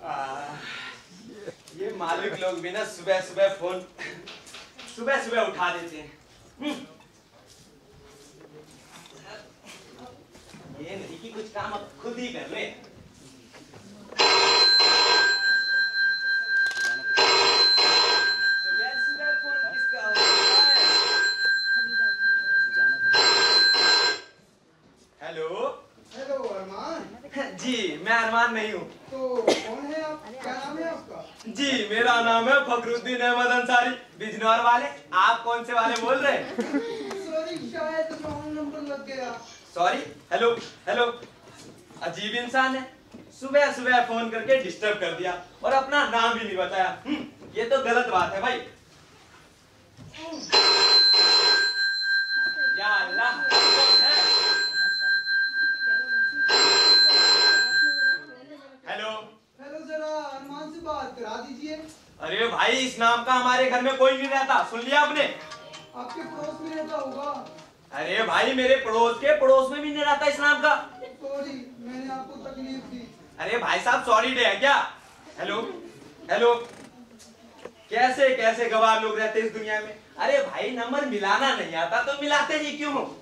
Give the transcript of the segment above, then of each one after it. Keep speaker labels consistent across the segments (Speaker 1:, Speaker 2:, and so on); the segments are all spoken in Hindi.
Speaker 1: ये मालिक लोग भी ना सुबह सुबह फोन सुबह सुबह उठा देते हैं। ये नहीं कि कुछ काम अब खुद ही कर ले। सुबह सुबह फोन किसका होता है? हेलो
Speaker 2: हेलो अरमान।
Speaker 1: जी मैं अरमान नहीं हूँ।
Speaker 2: तो कौन है आप? क्या नाम है आपका?
Speaker 1: जी मेरा नाम है फखरुद्दीन अहमद अंसारी, बिजनौर वाले। आप कौन से वाले बोल रहे हैं?
Speaker 2: सॉरी, शायद रॉन्ग नंबर लग गया।
Speaker 1: सॉरी। Hello hello. अजीब इंसान है, सुबह सुबह फोन करके डिस्टर्ब कर दिया और अपना नाम भी नहीं बताया। ये तो गलत बात है भाई। या अल्लाह, कौन है? हेलो
Speaker 2: हेलो, जरा अरमान से बात करा दीजिए।
Speaker 1: अरे भाई, इस नाम का हमारे घर में कोई नहीं रहता, सुन लिया आपने?
Speaker 2: आपके पड़ोस में रहता होगा।
Speaker 1: अरे भाई, मेरे पड़ोस के पड़ोस में भी नहीं रहता इस नाम का।
Speaker 2: सॉरी, मैंने आपको तकलीफ दी।
Speaker 1: अरे भाई साहब, सॉरी डे है क्या? Hello hello. कैसे कैसे गवार लोग रहते इस दुनिया में। अरे भाई, नंबर मिलाना नहीं आता तो मिलाते ही क्यों हो?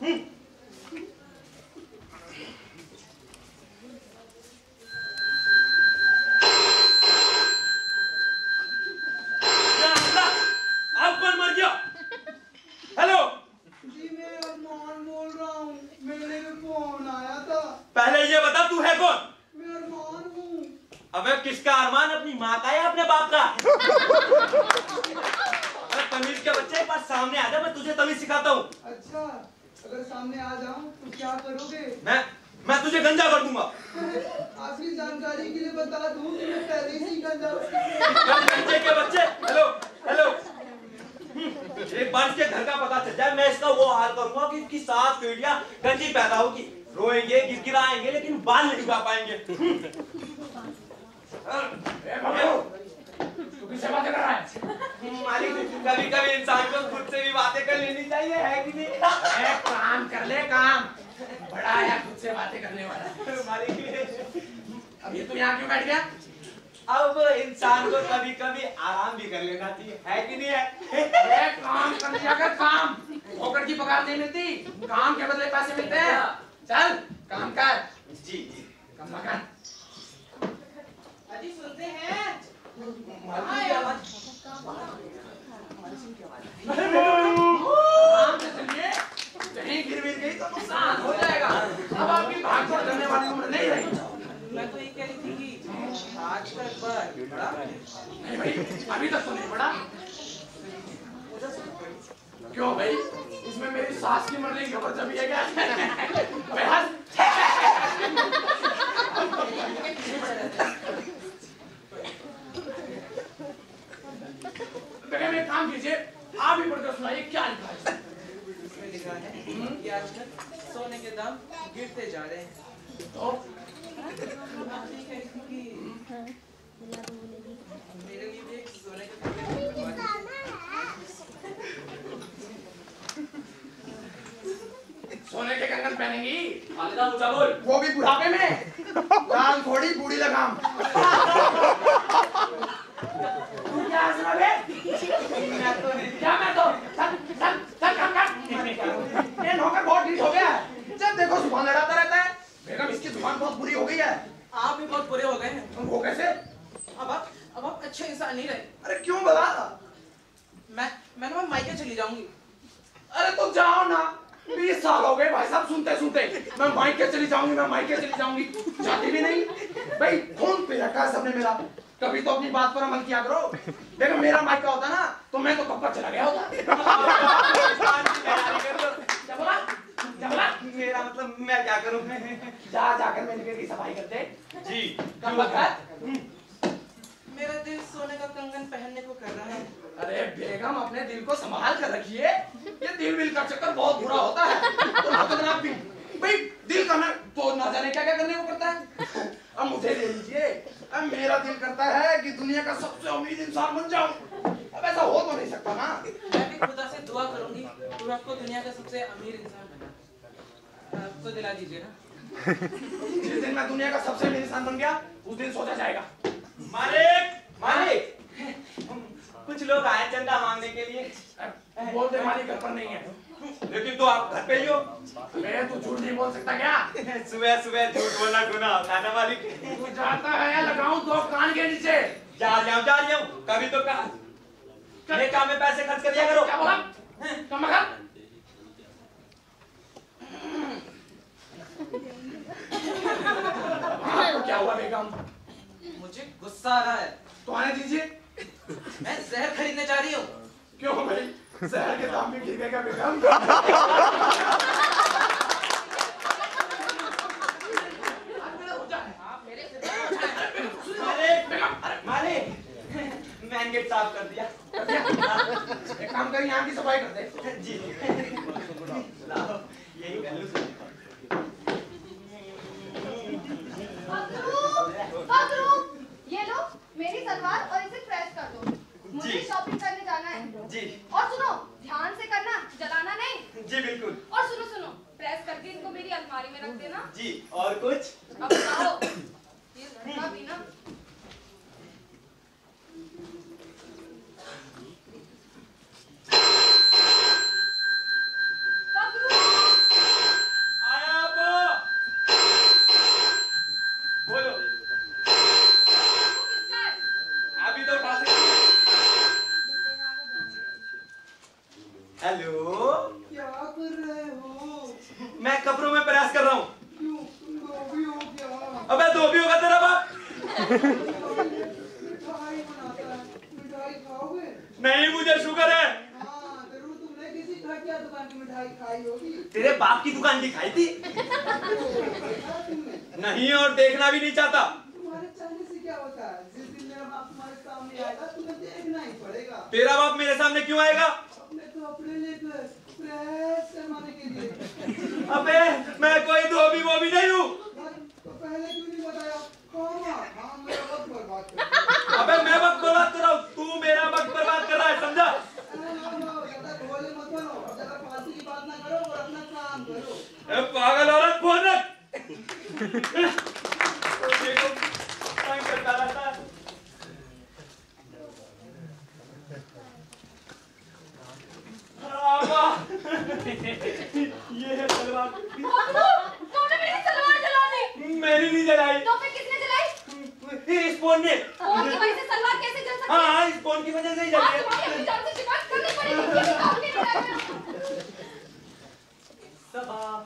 Speaker 1: आप कौन मर गया? हेलो
Speaker 2: जी मैं अरमान बोल रहा हूँ, मेरे में फोन आया था।
Speaker 1: पहले ये बता, तू है कौन?
Speaker 2: मैं अरमान हूँ।
Speaker 1: अबे किसका अरमान, अपनी माँ का या अपने बाप का? अरे तमीज के बच्चे, पास सामने आ जा, मैं तुझे तमीज सिखाता हूँ।
Speaker 2: अच्छा, अगर सामने आ जाऊँ तो क्या करोगे?
Speaker 1: मैं तुझे गंजा कर दूंगा।
Speaker 2: आखिरी जानकारी के लिए बता दूं कि मैं पहले ही गंजा।
Speaker 1: गंजे के बच्चे, हेलो हेलो। एक बार इसके घर का पता चल जाए, मैं इसका वो हाल करूंगा कि इसकी 7 पीढ़ियां गंजी पैदा होगी। रोएंगे, गिड़गिड़ाएंगे, लेकिन बाल नहीं उगा पाएंगे।
Speaker 3: तू किससे बातें कर रहा है?
Speaker 1: मालिक, कभी कभी इंसान को खुद से भी बातें कर लेनी चाहिए, है कि नहीं?
Speaker 3: एक काम कर ले, काम बड़ा है खुद से बातें करने वाला।
Speaker 1: मालिक,
Speaker 3: अभी तू यहाँ क्यों बैठ गया?
Speaker 1: अब इंसान को कभी कभी आराम भी कर लेना चाहिए, है कि नहीं है?
Speaker 3: एक काम कर लिया कर, काम नौकर की पगार नहीं मिलती, काम के बदले पैसे मिलते हैं। चल काम कर।
Speaker 1: जी जी।
Speaker 3: काम कर।
Speaker 4: अजी सुनते हैं?
Speaker 3: काम से चलिए, कहीं गिर विर गई तो नुकसान हो जाएगा। अब आपकी भागदौड़ करने वाली उम्र नहीं रही।
Speaker 4: मैं तो ये कह रही थी कि आज तक बड़ा
Speaker 3: नहीं भाई, अभी तक तो नहीं पड़ा। क्यों भाई, इसमें मेरी सास की मरने की खबर जब ये क्या? बेटा एक काम कीजिए, आप ही पढ़कर सुनाइए क्या लिखा है।
Speaker 4: इसमें लिखा है कि आजकल सोने के दाम गिरते जा रहे हैं।
Speaker 3: तो
Speaker 4: मैं ये कह रही थी कि मेरे लिए भी एक सोने के कंगन बनवा
Speaker 3: सोने के कंगन पहनेंगी?
Speaker 1: ऊंचा बोल।
Speaker 3: वो भी बुढ़ापे में? लाल थोड़ी बूढ़ी लगाम। क्या सुना बे? मैं तो चल काम कर। ये नौकर बहुत ढीठ हो गया है, जब देखो जुबान लड़ाता रहता है। बेगम इसकी जुबान बहुत बुरी हो गई है।
Speaker 4: आप भी बहुत बुरे हो गए हैं।
Speaker 3: वो कैसे?
Speaker 4: अब आप अच्छे इंसान नहीं रहे।
Speaker 3: अरे क्यों बता?
Speaker 4: मैं ना मायके चली जाऊंगी।
Speaker 3: अरे तो जाओ ना, 20 साल हो गए भाई साहब सुनते सुनते। मैं मायके चली जाऊंगी, मैं मायके चली जाऊंगी, जाती भी नहीं। भाई फोन पे रखा है सबने मेरा, कभी तो अपनी बात पर अमल किया करो। देखो मेरा मायका होता ना तो मैं तो कब का चला गया होता।
Speaker 1: मेरा मतलब मैं क्या करूं?
Speaker 3: जाकर मेरे घर की सफाई करते।
Speaker 1: जी।
Speaker 3: कब तक?
Speaker 4: मेरा दिल सोने का कंगन पहनने को कर रहा है।
Speaker 3: अरे बेगम, अपने दिल को संभाल कर रखिए। ये दिल विल का चक्कर बहुत बुरा होता है और खतरनाक भी। भाई दिल करना तो ना जाने क्या क्या करने को करता है। अब मुझे ले लीजिए, अब मेरा दिल करता है कि दुनिया का सबसे अमीर इंसान बन जाऊं। अब ऐसा हो तो नहीं सकता ना।
Speaker 4: मैं भी खुदा से दुआ करूंगी तो आपको दुनिया का सबसे अमीर इंसान बना। तो दिला दीजिए ना।
Speaker 3: जिस दिन मैं दुनिया का सबसे अमीर इंसान बन गया, उस दिन सोचा जाएगा।
Speaker 1: चंदा मांगने के लिए।
Speaker 3: बोलते मालिक घर पर नहीं है।
Speaker 1: लेकिन तो आप घर पे ही हो।
Speaker 3: मैं तू झूठ नहीं बोल सकता क्या?
Speaker 1: सुबह सुबह झूठ बोलना गुनाह होता है ना मालिक।
Speaker 3: तू जाता है लगाऊं दो कान के नीचे।
Speaker 1: जा रहा हूँ कभी तो कहा ये काम में पैसे खर्च कर दिया करो।
Speaker 3: क्या बोला? कम कर। तो क्या हुआ बेगम?
Speaker 4: मुझे गुस्सा आ रहा है।
Speaker 3: तो आने दीजिए।
Speaker 4: मैं जहर खरीदने जा रही हूँ।
Speaker 3: क्यों भाई? जहर के दाम में गिर गएगा बेगम।
Speaker 1: मालिक मैन गेट साफ कर दिया।
Speaker 3: एक काम करिए यहाँ की सफाई कर दे।
Speaker 1: जी लाओ यही कर लूं।
Speaker 5: ये लो मेरी सलवार और इसे प्रेस कर दो। मुझे शॉपिंग करने जाना है।
Speaker 1: जी।
Speaker 5: और सुनो ध्यान से करना, जलाना नहीं।
Speaker 1: जी बिल्कुल।
Speaker 5: और सुनो सुनो प्रेस करके इनको मेरी अलमारी में रख देना।
Speaker 1: जी और कुछ?
Speaker 5: अब बताओ ये लड़का भी ना
Speaker 1: बोलो अभी तो उठा सकती। हेलो
Speaker 2: क्या कर रहे हो?
Speaker 1: मैं कपड़ों में प्रेस कर रहा हूँ।
Speaker 2: क्यों तुम धोबी हो क्या?
Speaker 1: अबे धोबी होगा तेरा बाप।
Speaker 2: मिठाई बनाता है, मिठाई खाओगे?
Speaker 1: नहीं मुझे शुगर है।
Speaker 2: हाँ जरूर तुमने किसी खटिया दुकान की मिठाई खाई होगी।
Speaker 1: तेरे बाप की दुकान की खाई थी?
Speaker 2: देखा तुमने?
Speaker 1: नहीं और देखना भी नहीं चाहता।
Speaker 2: तुम्हारे चाहने से क्या होता है? जिस दिन मेरा बाप तुम्हारे सामने आएगा तुम्हें देखना ही पड़ेगा।
Speaker 1: तेरा बाप मेरे सामने क्यों आएगा?
Speaker 2: अपने कपड़े लेकर प्रेस करवाने के लिए।
Speaker 1: अबे मैं कोई धोबी वोबी नहीं हूँ।
Speaker 2: तो पहले क्यों नहीं बताया? हाँ मेरा वक्त बर्बाद कर।
Speaker 1: अबे मैं वक्त बर्बाद कर रहा हूँ, तू मेरा वक्त बर्बाद कर रहा है, समझा?
Speaker 2: ज्यादा भोले मत बनो, ज्यादा फालतू की बात ना करो और अपना काम करो।
Speaker 1: पागल औरत फोन रख। देखो टाइम करता रहता है। ये है सलवार।
Speaker 5: तुमने मेरी सलवार जला दी।
Speaker 1: मेरी नहीं जलाई।
Speaker 5: तो फिर किसने जलाई?
Speaker 1: इस फोन ने।
Speaker 5: फोन की वजह से सलवार कैसे जल सकती है?
Speaker 1: हाँ इस फोन की वजह से ही जली है।
Speaker 5: तुम्हारी अपनी जान से शिकायत करनी पड़ेगी। ये काम नहीं करेगा।
Speaker 1: सबा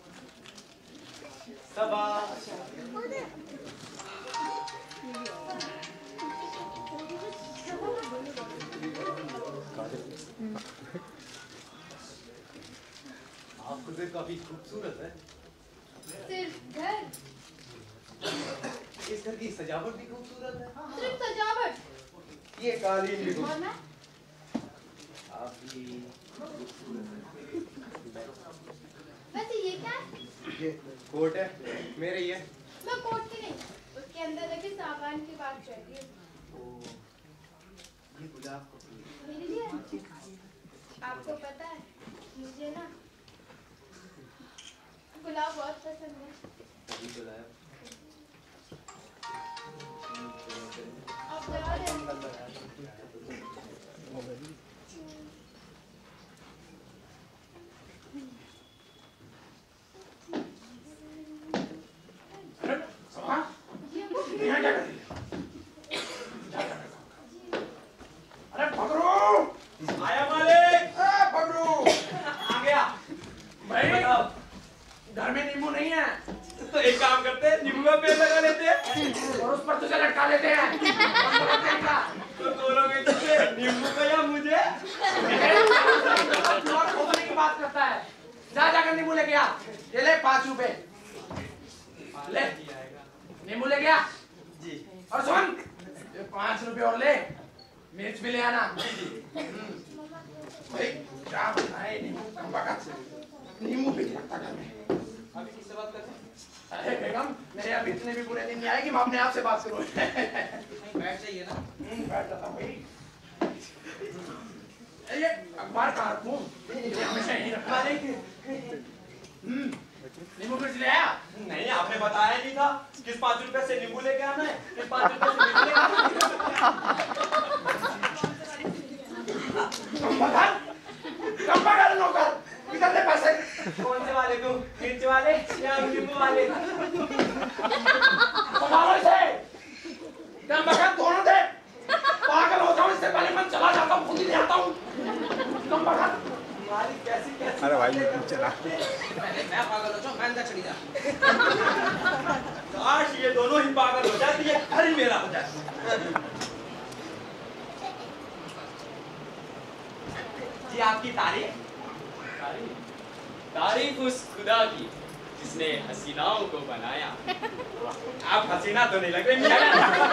Speaker 1: सबा आप खुद काफी खूबसूरत है।
Speaker 5: सिर्फ घर,
Speaker 1: इस घर की सजावट भी खूबसूरत है।
Speaker 5: सिर्फ सजावट।
Speaker 1: ये कालीन भी
Speaker 5: और मैं
Speaker 1: आप भी
Speaker 5: वैसे ये क्या है?
Speaker 1: ये कोट है मेरे ही है।
Speaker 5: मैं कोट की नहीं, उसके अंदर लगे सामान की बात कर रही हूँ।
Speaker 1: ये गुलाब का
Speaker 5: मेरे लिए आपको पता है मुझे ना गुलाब बहुत पसंद है।
Speaker 1: तभी तो लाया।
Speaker 5: आप जला रहे हैं।
Speaker 3: यहाँ क्या कर रही है? अरे पकड़ो!
Speaker 1: आया मालिक।
Speaker 3: पकड़ो!
Speaker 1: आ गया।
Speaker 3: भाई
Speaker 1: बताओ।
Speaker 3: घर में नींबू नहीं है
Speaker 1: तो एक काम करते हैं नींबू का पेड़ लगा लेते हैं
Speaker 3: और उस पर तुझे लटका लेते हैं।
Speaker 1: तो दोनों में से नींबू का या मुझे?
Speaker 3: खोदने की बात करता है। जा जाकर नींबू लेके आ। ये ले 5 रुपए ले। नींबू ले गया
Speaker 1: जी।
Speaker 3: और सुन ये 5 रुपए और ले, मिर्च भी ले आना। भाई क्या बताए नींबू का वक्त, नींबू भी लगता घर में।
Speaker 1: अभी किससे बात करते हैं?
Speaker 3: अरे बेगम मेरे अब इतने भी बुरे दिन नहीं आए कि मैं अपने आप से बात करूं।
Speaker 4: बैठ जाइए ना।
Speaker 3: बैठ जाता हूं भाई। ये अखबार कहाँ रखूं? ये हमेशा यहीं रखा है। नींबू मिर्च ले आया?
Speaker 1: नहीं आपने बताया नहीं था किस 5 रुपए से नींबू लेके आना है, किस 5 रुपए से नींबू लेके आना है।
Speaker 3: दुकान का चढ़ी जा।
Speaker 1: काश ये दोनों ही पागल हो जाते, ये घर ही मेरा हो जाता। जी आपकी तारीफ?
Speaker 6: तारीफ उस खुदा की जिसने हसीनाओं को बनाया।
Speaker 1: आप हसीना तो नहीं लग रहे मियां।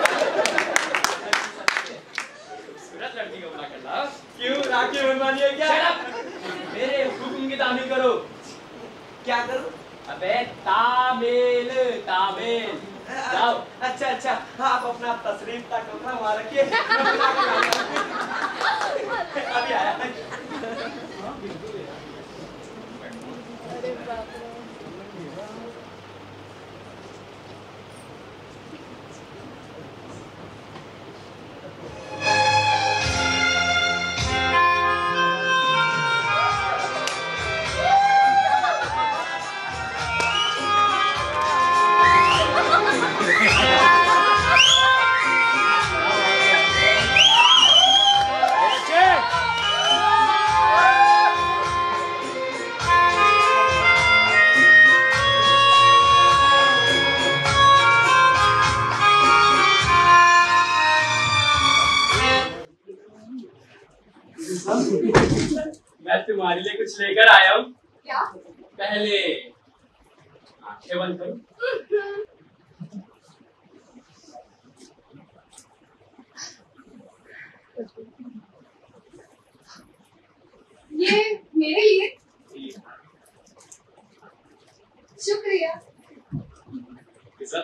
Speaker 6: खूबसूरत लड़की को बना कर लाओ।
Speaker 1: क्यों राखी बनवानी है क्या?
Speaker 6: मेरे हुक्म की तामील करो।
Speaker 1: क्या करूं?
Speaker 6: अबे तामील तामील जाओ।
Speaker 1: अच्छा अच्छा, आप अपना तशरीफ का टोकरा वहां रखिए। अभी आया।
Speaker 6: मैं तुम्हारे लिए कुछ लेकर आया हूँ।
Speaker 5: क्या?
Speaker 6: पहले आंखें बंद करो।
Speaker 5: ये मेरे लिए? शुक्रिया।
Speaker 6: किसा?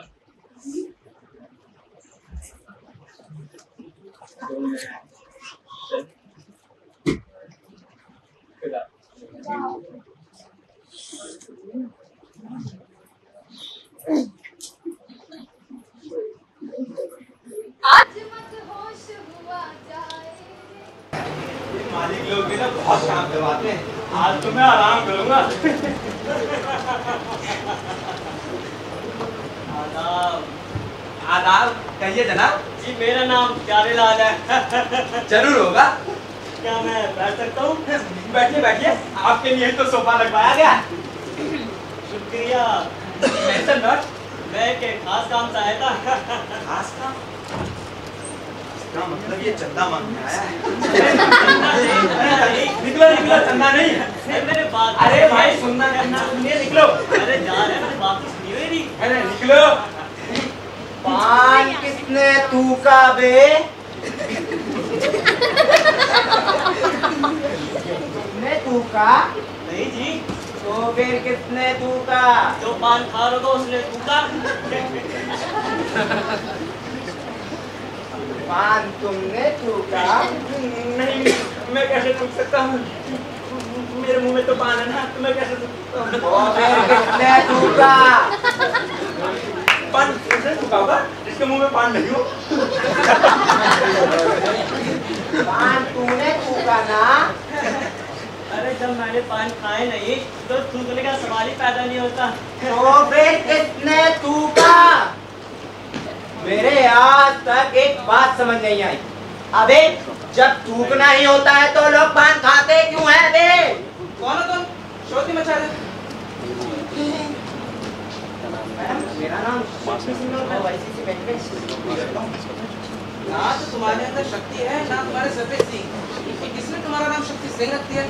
Speaker 5: आज मत होश हुआ जाए।
Speaker 1: मालिक लोग भी ना बहुत काम करवाते हैं। आज तो मैं आराम करूंगा।
Speaker 6: आदाब।
Speaker 1: आदाब। कहिए जनाब।
Speaker 6: जी मेरा नाम प्यारेलाल है।
Speaker 1: जरूर होगा।
Speaker 6: क्या मैं बैठ सकता हूँ?
Speaker 1: बैठिए बैठिए, आपके लिए तो सोफा लगवाया गया।
Speaker 6: शुक्रिया।
Speaker 1: ऐसा नॉट
Speaker 6: मैं के खास काम से आया था।
Speaker 1: खास काम? इसका मतलब ये चंदा मांगने आया है। निकलो निकलो, चंदा नहीं है।
Speaker 6: मेरे बात।
Speaker 1: अरे भाई सुनना सुनिए, निकलो।
Speaker 6: अरे जा रहे हैं, मेरी बात तो सुनिए मेरी।
Speaker 1: अरे निकलो।
Speaker 2: पान किसने थूका बे? किसने थूका?
Speaker 6: नहीं जी,
Speaker 2: तो फिर किसने थूका?
Speaker 6: जो पान खा रहा था उसने थूका।
Speaker 2: पान तुमने थूका?
Speaker 1: नहीं, मैं कैसे थूक सकता हूँ? मेरे मुंह में तो पान है ना, तो मैं कैसे थूक सकता हूँ?
Speaker 2: तो फिर किसने थूका?
Speaker 1: पान उसने थूका होगा जिसके मुंह में पान नहीं हो।
Speaker 2: पान तूने थूका ना?
Speaker 6: अरे जब मैंने पान खाए नहीं तो थूकने का सवाल ही पैदा नहीं होता।
Speaker 2: तो फिर किसने थूका? मेरे आज तक एक बात समझ नहीं आई। अबे जब थूकना ही होता है तो लोग पान खाते क्यों हैं बे?
Speaker 3: कौन हो तुम? शोर क्यों मचा रहे हो?
Speaker 2: मैडम मेरा नाम मैं वाईसीसी बैंक में।
Speaker 3: ना तो तुम्हारे अंदर शक्ति है, ना तुम्हारे सर पे सिंह। किसने तुम्हारा नाम शक्ति सिंह रख दिया?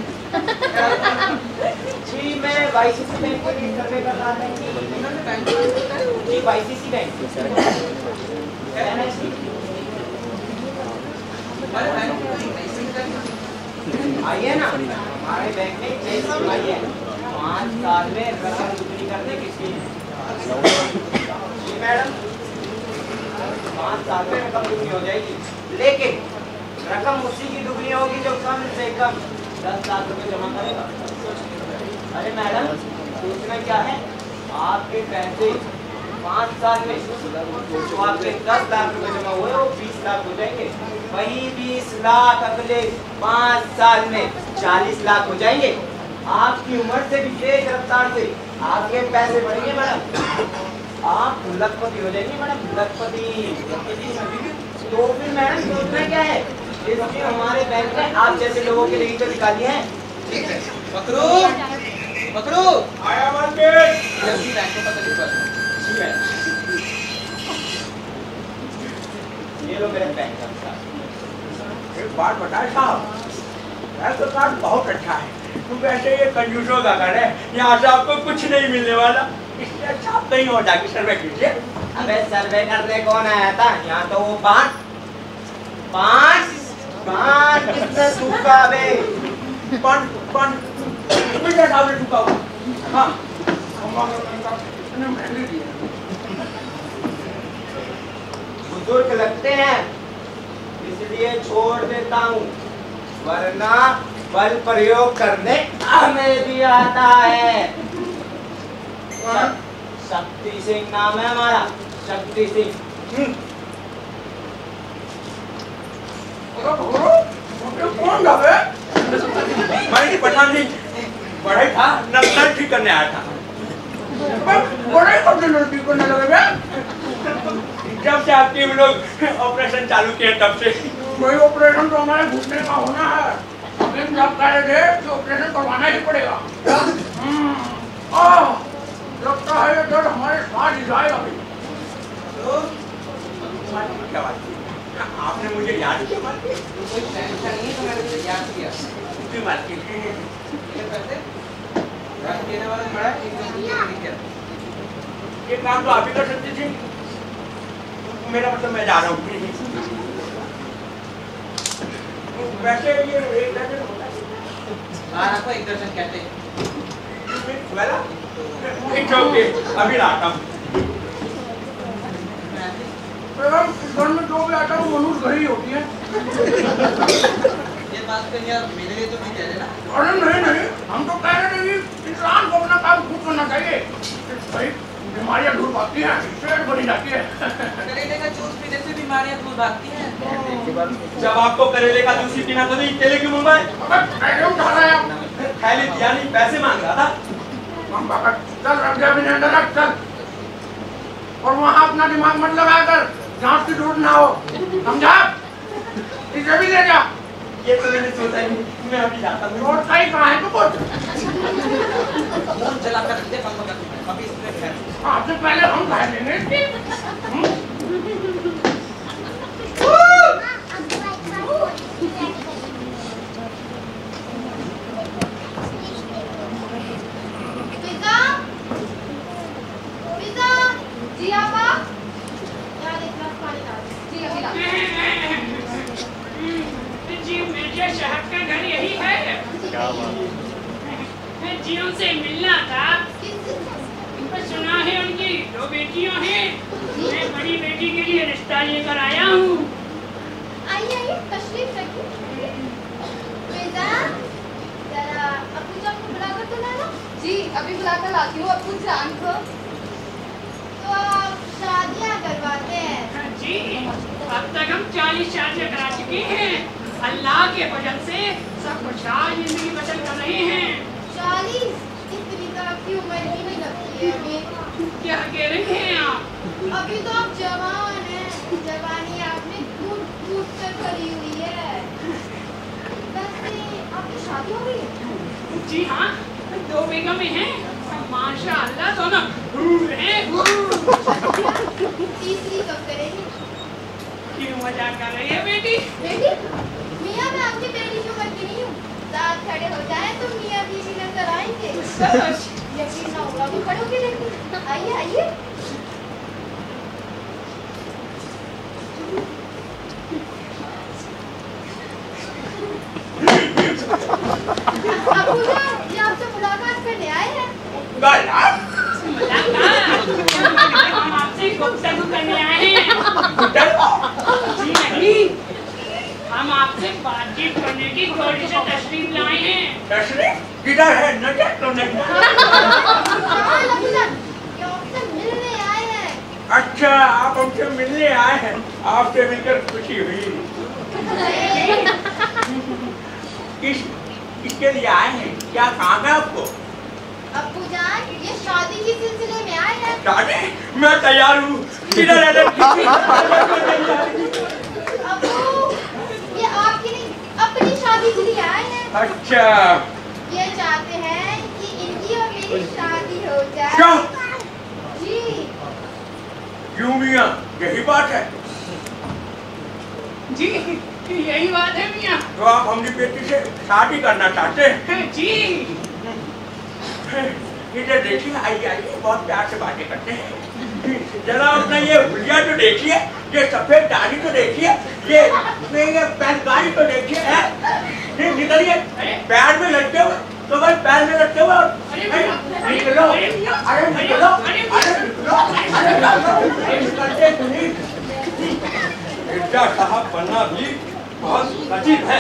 Speaker 2: जी मैं वाईसीसी बैंक के लिए सर्वे कर रहा था कि
Speaker 3: इन्होंने बैंक को होता है?
Speaker 2: जी वाईसीसी बैंक
Speaker 3: हमारे बैंक में कोई नई सिंह है?
Speaker 2: आइए ना, हमारे बैंक में नई स्कीम आई है 5 साल में रकम दुगनी करने की स्कीम। जी मैडम 5 साल में रकम दुगनी हो जाएगी, लेकिन रकम उसी की दुगनी होगी जो कम से कम 10 लाख रुपए जमा करेगा। अरे मैडम उसमें क्या है, आपके पैसे 5 साल में जो आपके 10 लाख रुपए जमा हुए वो 20 लाख हो जाएंगे, वही 20 लाख अगले 5 साल में 40 लाख हो जाएंगे। आपकी उम्र से भी तेज रफ्तार से आपके पैसे बढ़ेंगे मैडम, आप लखपति हो जाएंगे मैडम, लखपति। तो फिर मैडम सोचना क्या है, इसलिए हमारे बैंक में आप जैसे लोगों के लिए तो निकाली है।
Speaker 3: ठीक है। पकड़ो।
Speaker 2: पकड़ो।
Speaker 1: आया मार्केट।
Speaker 3: जल्दी बैंक को पता नहीं पड़ा।
Speaker 2: जी मैडम। ये लो मेरे बैंक का हिसाब।
Speaker 1: एक बात बताए साहब, तो कार्ड बहुत अच्छा है। तो वैसे ये कंजूसों का घर है, यहाँ से आपको कुछ नहीं मिलने वाला, इसलिए अच्छा आप कहीं और जाके सर्वे कीजिए।
Speaker 2: अबे सर्वे करने कौन आया था? यहाँ तो वो पांच कितने सूखा बे?
Speaker 1: पान मुझे सामने चुका हुआ। हाँ
Speaker 2: बुजुर्ग लगते हैं इसलिए छोड़ देता हूँ, वरना बल प्रयोग करने हमें भी आता है। शक्ति सिंह नाम है हमारा, शक्ति सिंह।
Speaker 1: कौन था बे? मैं पठान नहीं, पढ़ाई था, नक्सल ठीक करने आया था। पढ़ाई कब से ठीक करने लगे बे? जब से आपके लोग ऑपरेशन चालू किए तब से। कोई ऑपरेशन तो हमारे घुटने का होना है, लेकिन आप कह रहे थे कि ऑपरेशन करवाना ही पड़ेगा। लगता है ये दर्द हमारे साथ ही जाएगा भाई। क्या बात है? आपने मुझे याद किया मार के?
Speaker 3: कोई टेंशन नहीं, तो मैंने याद किया।
Speaker 1: क्यों मार के?
Speaker 3: ये पैसे रख देने वाला बड़ा एकदम नहीं किया।
Speaker 1: ये काम तो आप ही कर सकते थे। मेरा मतलब मैं जा रहा हूँ। वैसे ये एक दर्जन होता है।
Speaker 3: हाँ, आपको एक दर्जन कहते हैं।
Speaker 1: वाला? एक चौके अभी लाता हूँ। घर में जो भी आता हूँ मनुष्य घर ही होती है।
Speaker 3: ये बात तो यार मेरे लिए तो नहीं कह रहे ना।
Speaker 1: अरे नहीं, हम तो कह रहे थे कि इंसान को अपना काम खुद करना चाहिए। भाई बीमारियां दूर भागती हैं, सेहत बनी जाती है।
Speaker 3: करेले का जूस पीने से बीमारियां दूर भागती हैं।
Speaker 1: जब आपको करेले का जूस ही पीना था, तो केले क्यों मंगवाए? कैसे उठा रहे हैं आप? थैली दिया नहीं, पैसे मांग रहा था। चल रख जा भी नहीं, रख चल। और वहाँ अपना दिमाग मत लगाया कर, जांच की जरूरत ना हो, समझा? इसे भी ले जा। ये तो मैंने सोचा ही नहीं, मैं अभी जाता हूँ। और कहीं कहाँ है तो बोल।
Speaker 3: फोन चला कर रखते बंद कर दूँ। अभी इसमें खैर।
Speaker 1: आपसे पहले हम खा लेंगे।
Speaker 5: पिज़्ज़ा? पिज़्ज़ा? जी आप? यहाँ देख लो, पानी डाल दो। जी अभी ला दो।
Speaker 7: जी मिर्जा साहब का घर यही है।
Speaker 5: क्या
Speaker 7: जी उनसे मिलना था। सुना है उनकी 2 बेटियां हैं। मैं बड़ी बेटी के लिए रिश्ता लेकर आया हूँ।
Speaker 5: आइए तशरीफ रखिए। पिज़्ज़ा, जरा अब्बू जान को बुलाकर तो लाना। जी अभी बुलाकर लाती हूँ अब्बू जान को। तो आप शादियाँ करवाते हैं?
Speaker 7: जी अब तक हम 40 शादियाँ करा चुके हैं। अल्लाह के फजल से सब खुशहाल जिंदगी बसर कर रहे हैं।
Speaker 5: 40? इतनी तो आपकी उम्र ही नहीं लगती है अभी।
Speaker 7: क्या कह रहे हैं आप?
Speaker 5: अभी तो आप जवान हैं, जवानी आपने कूट कर भरी हुई है। वैसे आपकी शादी हो गई है?
Speaker 7: जी हाँ, 2 बेगमें हैं। माशाअल्लाह दोनों हूर हैं, हूर।
Speaker 5: तीसरी कब करेंगे?
Speaker 7: क्यों मजाक कर रही है बेटी?
Speaker 5: बेटी? मियाँ मैं आपकी बेटी की उम्र की नहीं हूँ। साथ खड़े हो जाए तो मियाँ बीवी नजर आएंगे। यकीन ना होगा तो खड़े होके देखिए। आइए आइए। अब्बू जान, ये आपसे मुलाकात करने आए हैं।
Speaker 7: हम आपसे गुफ्तगू करने आए हैं। जी नहीं, हम आपसे बातचीत करने की थोड़ी सी तशरीफ लाए हैं।
Speaker 1: तशरीफ किधर है? नजर तो नहीं।
Speaker 5: अब्बू जान, ये आपसे मिलने आए हैं।
Speaker 1: अच्छा आप हमसे मिलने आए हैं, आपसे मिलकर खुशी हुई। किसके लिए आए हैं? क्या काम है आपको?
Speaker 5: अब्बू जान, ये शादी के सिलसिले में आए हैं।
Speaker 1: शादी? मैं तैयार हूँ। किधर है?
Speaker 5: अब्बू, ये आपकी नहीं अपनी शादी के लिए आए हैं।
Speaker 1: अच्छा
Speaker 5: ये चाहते हैं कि इनकी और मेरी शादी हो जाए।
Speaker 3: क्यों?
Speaker 5: जी
Speaker 3: क्यों मियाँ, यही बात है।
Speaker 7: जी यही बात है मियाँ।
Speaker 3: तो आप हमने बेटी से शादी करना चाहते हैं?
Speaker 7: जी
Speaker 3: इधर देखिए, आइए आइए, बहुत प्यार से बातें करते हैं। जरा अपना ये हुलिया तो देखिए, ये सफेद दाढ़ी तो देखिए, ये पैंटगाड़ी तो देखिए, निकलिए, पैर में लटके हुए, तो भाई पैर में लटके हुए, निकलो, अरे निकलो, निकलते नहीं। मिर्जा साहब बनना भी बहुत कठिन है।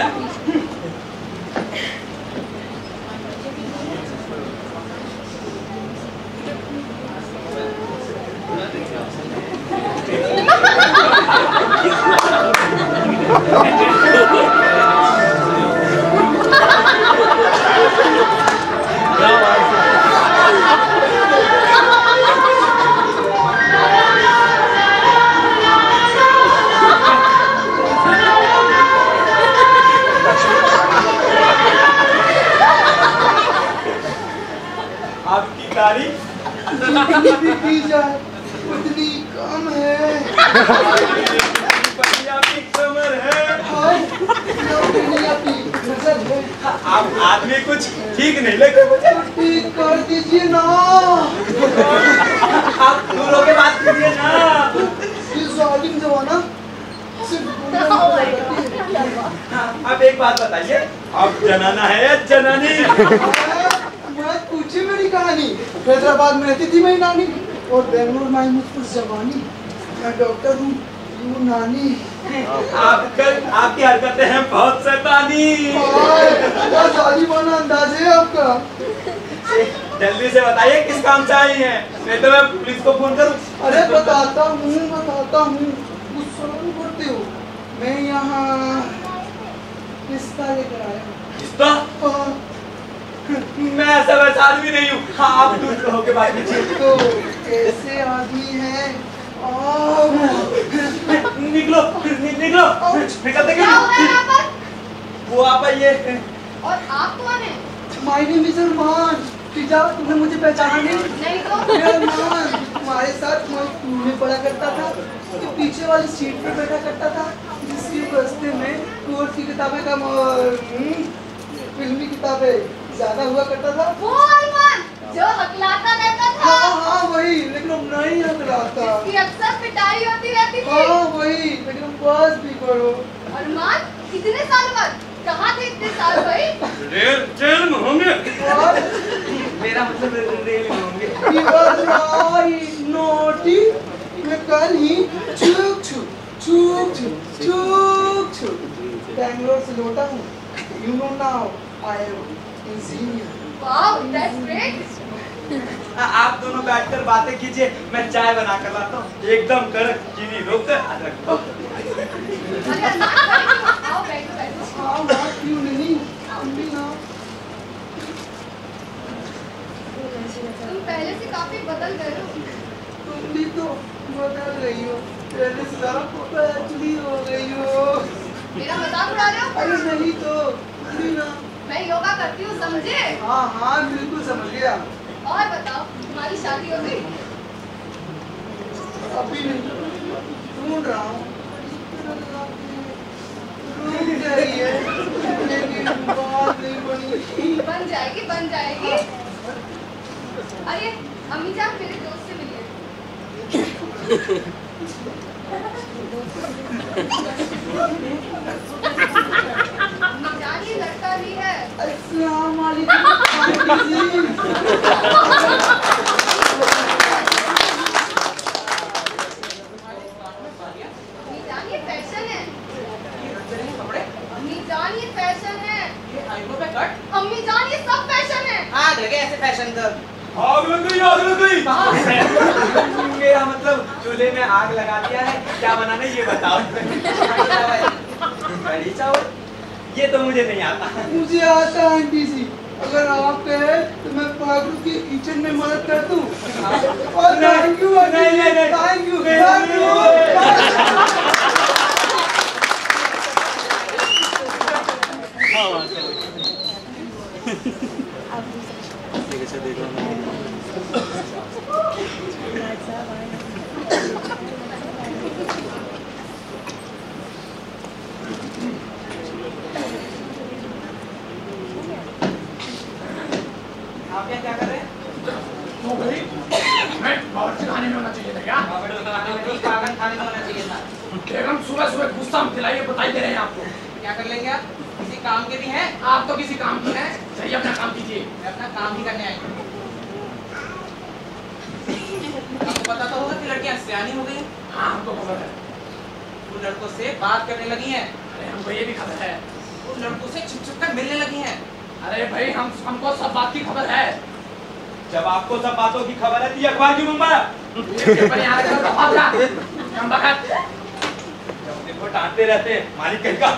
Speaker 3: आपकी गाड़ी
Speaker 8: की जाए उतनी कम है।
Speaker 3: आपकी कमर है। आप आदमी कुछ ठीक नहीं लगे मुझे।
Speaker 8: ठीक कर दीजिए ना।
Speaker 3: आप दूर होके बात कीजिए ना।
Speaker 8: ये जालिम जमाना सिर्फ
Speaker 3: अब एक बात बताइए, आप जनाना है या जनानी?
Speaker 8: मैं पूछी मेरी कहानी। हैदराबाद में रहती थी मेरी नानी और बेंगलोर में आई मुझ पर जवानी। मैं डॉक्टर हूँ, यूं नानी।
Speaker 3: आपकी हरकतें हैं बहुत शैतानी।
Speaker 8: क्या जालिमाना अंदाज है आपका।
Speaker 3: जल्दी से बताइए किस काम से आई हैं, नहीं तो मैं पुलिस को फोन करूं।
Speaker 8: अरे बताता हूँ गुस्सा क्यों करते हो। मैं यहाँ रिश्ता लेकर आया हूँ।
Speaker 3: रिश्ता? मैं ऐसा वैसा आदमी नहीं हूँ। हाँ, आप दूर होके बात कीजिए।
Speaker 8: तो ऐसे आदमी हैं
Speaker 3: निकलो निकलो, निकलते
Speaker 5: क्या हुआ है यहाँ पर?
Speaker 3: वो आप ये
Speaker 5: और आप कौन हैं?
Speaker 8: My name is Arman. पिता, तुमने मुझे पहचाना नहीं?
Speaker 5: नहीं तो
Speaker 8: अरमान तुम्हारे साथ मैं स्कूल में पढ़ा करता था, तो पीछे वाली सीट पे बैठा करता था, जिसके बस्ते में कोर्स की किताबें कम और फिल्मी किताबें ज्यादा हुआ करता था।
Speaker 5: वो अरमान जो हकलाता रहता था।
Speaker 8: हाँ वही, लेकिन अब नहीं हकलाता।
Speaker 5: इसकी अक्सर पिटाई होती रहती थी।
Speaker 8: हाँ वही, लेकिन बस भी करो।
Speaker 5: अरमान कितने साल बाद? कहाँ थे इतने साल भाई?
Speaker 3: जेल में होंगे।
Speaker 8: और
Speaker 3: मेरा मतलब रेल में होंगे।
Speaker 8: he was naughty। मैं कल ही छुक छुक बैंगलोर से लौटा हूँ। You know now I am engineer।
Speaker 5: Wow, that's great।
Speaker 3: आप दोनों बैठकर बातें कीजिए, मैं चाय बना कर लाता हूँ, एकदम कड़क, चीनी रोक कर अदरक।
Speaker 5: अरे अरमान, आओ बैठो बैठो।
Speaker 8: हाँ क्यों नहीं, तुम भी ना।
Speaker 5: तुम पहले से काफी बदल गए हो।
Speaker 8: तुम भी तो बदल रही हो, पहले से ज्यादा पतली हो गई हो।
Speaker 5: मेरा मजाक उड़ा रहे हो?
Speaker 8: अरे नहीं तो तुम भी ना।
Speaker 5: मैं योगा करती हूँ, समझे?
Speaker 8: हाँ बिल्कुल समझ गया।
Speaker 5: और बताओ, तुम्हारी शादी हो गई?
Speaker 8: अभी नहीं, ढूंढ रहा हूँ। रुक गई है, लेकिन बात नहीं बनी।
Speaker 5: बन जाएगी बन जाएगी। अरे अम्मी जान, मेरे दोस्त से मिलिए। अम्मी जान, ये लड़का भी है।
Speaker 8: अस्सलाम वालेकुम आंटी जी।
Speaker 5: अम्मी जान, ये फैशन है। अम्मी जान, ये फैशन है। अम्मी जान, ये सब फैशन है।
Speaker 2: आग लगे ऐसे फैशन तो।
Speaker 3: आग लग गई। मेरा मतलब चूल्हे में आग लगा दिया है, क्या बनाना है ये बताओ। कढ़ी चावल, ये तो मुझे नहीं आता।
Speaker 8: मुझे आता है आंटी जी, अगर आप कहे तो मैं पागल की किचन में मदद कर दूं। और thank you aunty ji, thank you.
Speaker 6: ठीक है, देखो
Speaker 3: सुबह गुस्सा मत दिलाइए, बताई दे रहे हैं आपको।
Speaker 4: क्या कर लेंगे आप? किसी काम के भी हैं?
Speaker 3: आप तो किसी काम की हैं, सही अपना काम कीजिए।
Speaker 4: मैं अपना काम ही करने आई हूँ। आपको पता तो होगा कि लड़कियां सियानी हो गई हैं।
Speaker 3: हाँ हमको खबर है।
Speaker 4: वो लड़कों से बात करने लगी हैं।
Speaker 3: अरे हमको ये भी खबर है।
Speaker 4: वो लड़कों से छुप छुप कर मिलने लगी हैं।
Speaker 3: अरे भाई हमको सब बात की खबर है।
Speaker 1: जब आपको सब बातों की खबर है तो ये अखबार क्यों मंगवाया? देखो डांटते रहते हैं मालिक कहीं का।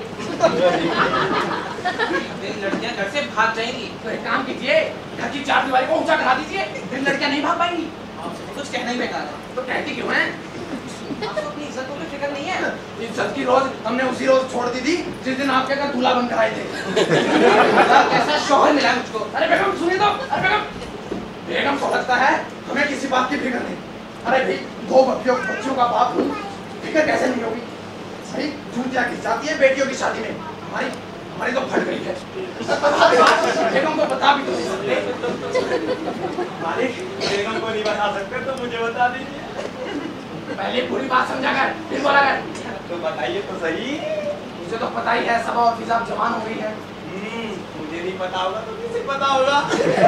Speaker 4: मेरी लड़कियां घर से भाग जाएंगी।
Speaker 3: तो एक काम कीजिए, घर की चारदीवारी को ऊंचा करा दीजिए, फिर लड़कियां नहीं भाग पाएंगी।
Speaker 4: कुछ कहना ही बेकार है।
Speaker 3: तो कहती क्यों हैं?
Speaker 4: आपको अपनी इज्जत को भी फिक्र नहीं है।
Speaker 3: इज्जत की रोज हमने उसी रोज छोड़ दी थी जिस दिन आपके घर दूल्हा बनकर आए थे।
Speaker 4: कैसा शौहर मिला है मुझको।
Speaker 3: अरे बेगम सुनिए तो, अरे बेगम को लगता है हमें किसी बात की फिक्र नहीं। अरे भाई दो बच्चियों का बाप हूँ, फिक्र कैसे नहीं होगी? भाई जूतियाँ की जाती है बेटियों की शादी में, हमारी तो फट गई है। बेगम को बता भी तो नहीं सकते।
Speaker 1: मालिक बेगम को नहीं बता सकते तो मुझे बता दीजिए।
Speaker 3: पहले पूरी बात समझा कर फिर बोला कर।
Speaker 1: तो बताइए तो सही।
Speaker 3: मुझे तो पता ही है, सब और फिजा जवान हो गई है।
Speaker 1: मुझे नहीं पता होगा तो किसे पता होगा?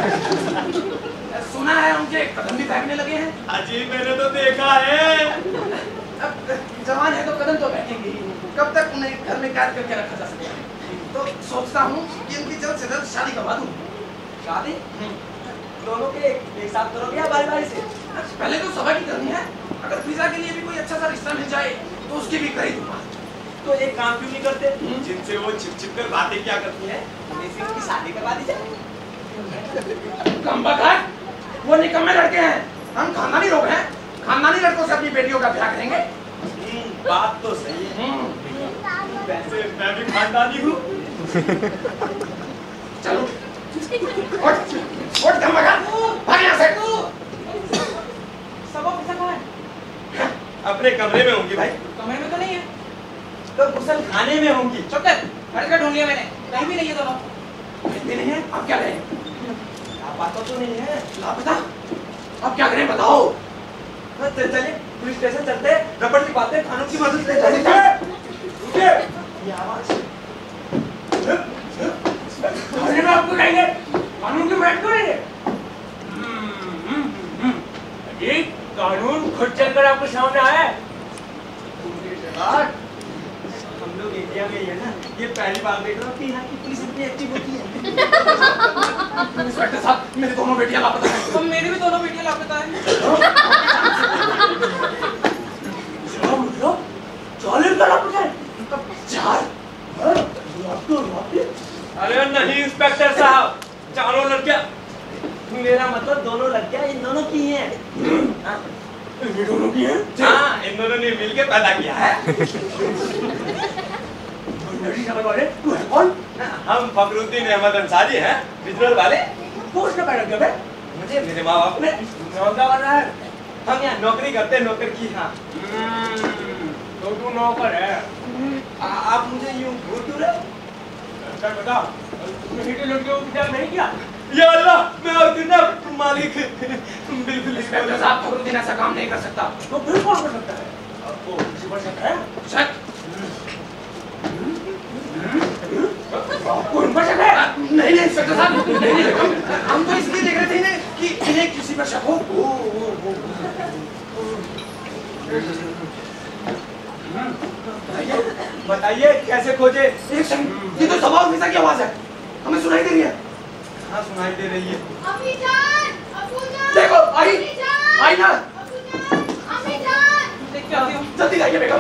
Speaker 3: सुना है उनके कदम भी फेंकने लगे हैं।
Speaker 1: अजी मैंने तो देखा है।
Speaker 3: अब जवान है तो कदम तो फेंकेंगे ही। कब तक उन्हें घर में कैद करके रखा जा सकता है? तो सोचता हूँ कि उनकी जल्द से जल्द शादी करवा दूँ।
Speaker 2: शादी दोनों के एक साथ करोगे या बारी बारी से?
Speaker 3: पहले तो सभा की करनी है, अगर फिजा के लिए भी कोई अच्छा सा रिश्ता मिल जाए तो उसकी भी कर ही दूंगा।
Speaker 1: तो एक काम क्यों नहीं करते? जिनसे वो छिप छिप कर बातें क्या करती है
Speaker 2: उन्हीं से उनकी शादी करवा दी जाए।
Speaker 3: कम बखत, वो निकम्मे लड़के हैं, हम खानदानी लोग हैं। खानदानी लड़कों से अपनी बेटियों का ब्याह करेंगे।
Speaker 1: बात तो सही है। वैसे मैं भी खानदानी हूँ।
Speaker 3: चलो उठ कम बखत, भाग यहाँ से।
Speaker 4: सब ऑफिसर कहाँ है?
Speaker 1: अपने कमरे में होंगी भाई।
Speaker 4: कमरे में तो नहीं है।
Speaker 1: तो गुसल खाने में होंगी।
Speaker 4: चुप कर, हट कर ढूंढ लिया मैंने, कहीं भी नहीं है दोनों।
Speaker 3: कहीं भी नहीं है, अब क्या करें?
Speaker 1: लापता तो नहीं है।
Speaker 3: लापता? अब क्या करें बताओ?
Speaker 1: चलिए पुलिस स्टेशन चलते, रबड़ की बातें कानून की मदद से चलिए। ये आवाज
Speaker 3: थाने में आपको कहेंगे, कानून की मदद करेंगे।
Speaker 6: ये कानून खुद चलकर आपके सामने आया है।
Speaker 1: हम लोग इंडिया में ही है ना, ये पहली बार देख रहा हूँ कि यहाँ की पुलिस इतनी एक्टिव होती है।
Speaker 3: इंस्पेक्टर साहब, मेरी दोनों बेटियां लापता हैं।
Speaker 4: तो मेरी भी दोनों बेटियां लापता हैं।
Speaker 1: अरे नहीं इंस्पेक्टर साहब, चारों लड़कियां। मेरा मतलब दोनों लड़कियां इन दोनों की हैं।
Speaker 3: ये दोनों की हैं?
Speaker 1: हाँ, इन दोनों ने मिलके पैदा किया है।
Speaker 3: तू है कौन?
Speaker 1: हम फखरुद्दीन अहमद अंसारी हैं, बिजनौर वाले।
Speaker 3: वो उसने पैदा किया बे?
Speaker 1: मुझे मेरे माँ बाप ने
Speaker 3: नौका बना है।
Speaker 1: हम यहाँ नौकरी करते हैं, नौकर की। हाँ
Speaker 6: तो तू नौकर है।
Speaker 1: आप मुझे यूं भूल क्यों रहे?
Speaker 6: अच्छा बता, तुमने सीटी लड़कियों को विचार नहीं किया?
Speaker 1: या अल्लाह, मैं और ना मालिक बिल्कुल
Speaker 3: इंस्पेक्टर साहब, फखरुद्दीन ऐसा काम नहीं कर सकता।
Speaker 6: तो फिर कौन कर सकता है? आपको किसी पर शक है?
Speaker 3: शक?
Speaker 6: आपको इन पर शक है?
Speaker 3: नहीं इंस्पेक्टर साहब, नहीं, हम तो इसलिए देख रहे थे इन्हें कि इन्हें किसी पर शक हो।
Speaker 1: बताइए कैसे खोजे?
Speaker 3: एक सेकंड, ये तो सवाल फिजा की आवाज है, हमें सुनाई दे रही है।
Speaker 1: हाँ सुनाई दे रही है।
Speaker 5: अम्मी जान, अब्बू जान,
Speaker 3: देखो, आई,
Speaker 5: अम्मी जान,
Speaker 3: आई ना।
Speaker 5: अब्बू जान, अम्मी जान।
Speaker 4: देख के आती हूँ।
Speaker 3: जल्दी जाइए बेगम।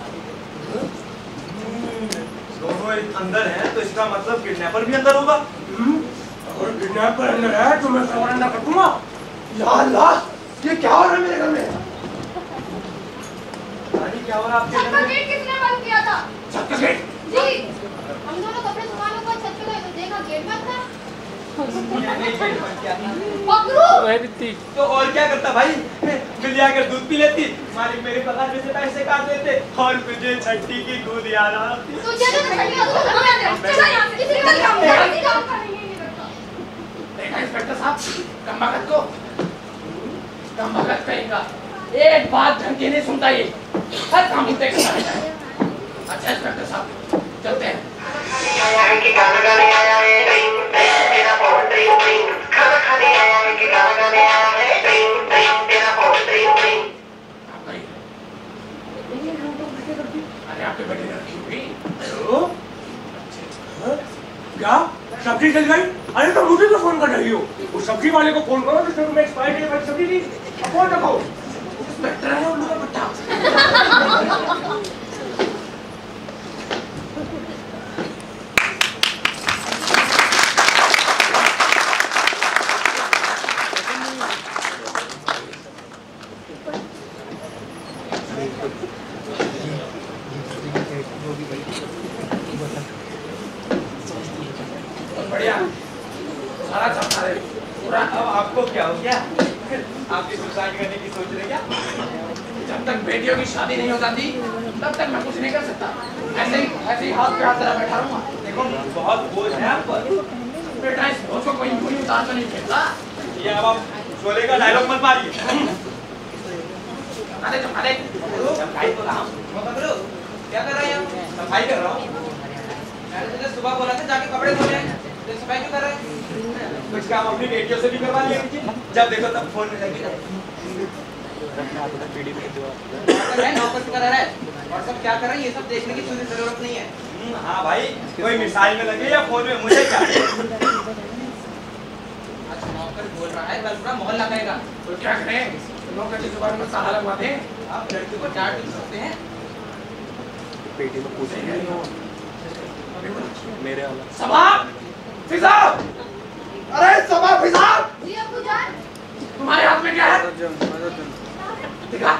Speaker 1: दोनों एक अंदर हैं, तो इसका मतलब किडनैपर भी अंदर होगा।
Speaker 6: अगर किडनैपर अंदर है तो मैं सवाल कर दूंगा।
Speaker 3: या अल्लाह, ये क्या हो रहा है मेरे घर में?
Speaker 1: रानी क्या हो रहा है आपके
Speaker 5: छत
Speaker 1: घर
Speaker 5: का
Speaker 1: में?
Speaker 5: गेट किसने बंद किया था?
Speaker 3: छत का गेट?
Speaker 5: जी, हम दोनों कपड़े सुखाने को छत पे गए तो देखा गेट बंद था। पकड़ू।
Speaker 1: तो और क्या करता भाई? मिल जाकर दूध पी लेती, मालिक मेरे पगार में से पैसे काट लेते और मुझे छठी की दूध याद आती।
Speaker 5: तुझे तो छठी का दूध कहाँ से? चला यहाँ से, किसी का काम का नहीं है ये लड़का।
Speaker 3: देखा इंस्पेक्टर साहब, कमबख्त को, कमबख्त कहेगा, एक बात ढंग की नहीं सुनता ये, हर काम उल्टे करता है। आपके बेटे ने रखी हुई।
Speaker 9: क्या सब्जी जल गई? अरे तो मुझे तो फोन कर रही हो, उस सब्जी वाले को फोन करो जिसने तुम्हें एक्सपायरी डेट वाली सब्जी दी। फोन रखो।
Speaker 3: इंस्पेक्टर है उल्लू का पट्टा। बढ़िया सारा चमका दे पूरा।
Speaker 1: अब आपको क्या हो गया? आपकी सुसाइड करने की सोच रहे क्या?
Speaker 3: जब तक बेटियों की शादी नहीं हो जाती तब तक मैं कुछ नहीं कर सकता। ऐसे ही हाथ पे हाथ धरा बैठा रहूंगा।
Speaker 1: देखो बहुत बोझ है आप पर।
Speaker 3: बेटा इस बोझ को कोई यूं ही उतार कर नहीं फेंकता।
Speaker 1: ये अब आप शोले का डायलॉग मत मारिए।
Speaker 3: चमका दे
Speaker 1: सफाई तो रहा हूँ।
Speaker 2: क्या कर रहे हैं आप?
Speaker 1: सफाई कर रहा हूँ।
Speaker 2: मैंने तुझे सुबह बोला था जाके कपड़े धोने हैं, तो सफाई क्यों कर रहा है?
Speaker 1: कुछ काम अपनी बेटियों से भी करवा लिया कीजिए। जब देखो तब फोन में लगे रहो।
Speaker 2: नौकर कर रहा है और सब क्या कर रहे हैं ये सब देखने की तुझे जरूरत नहीं है।
Speaker 1: हाँ भाई, कोई मिसाइल में लगे या फोन में, मुझे क्या?
Speaker 2: आज नौकर बोल रहा है कल पूरा मोहल्ला कहेगा।
Speaker 3: तो क्या करें? नौकर की जुबान में साला लगवा दें।
Speaker 2: आप लड़की को डांट भी सकते हैं।
Speaker 9: पेटी में पूछ मेरे वाला
Speaker 3: सबा फिजा, अरे सबा फिजा,
Speaker 5: जी अब्बू जान।
Speaker 3: तुम्हारे हाथ में क्या है? दिखा।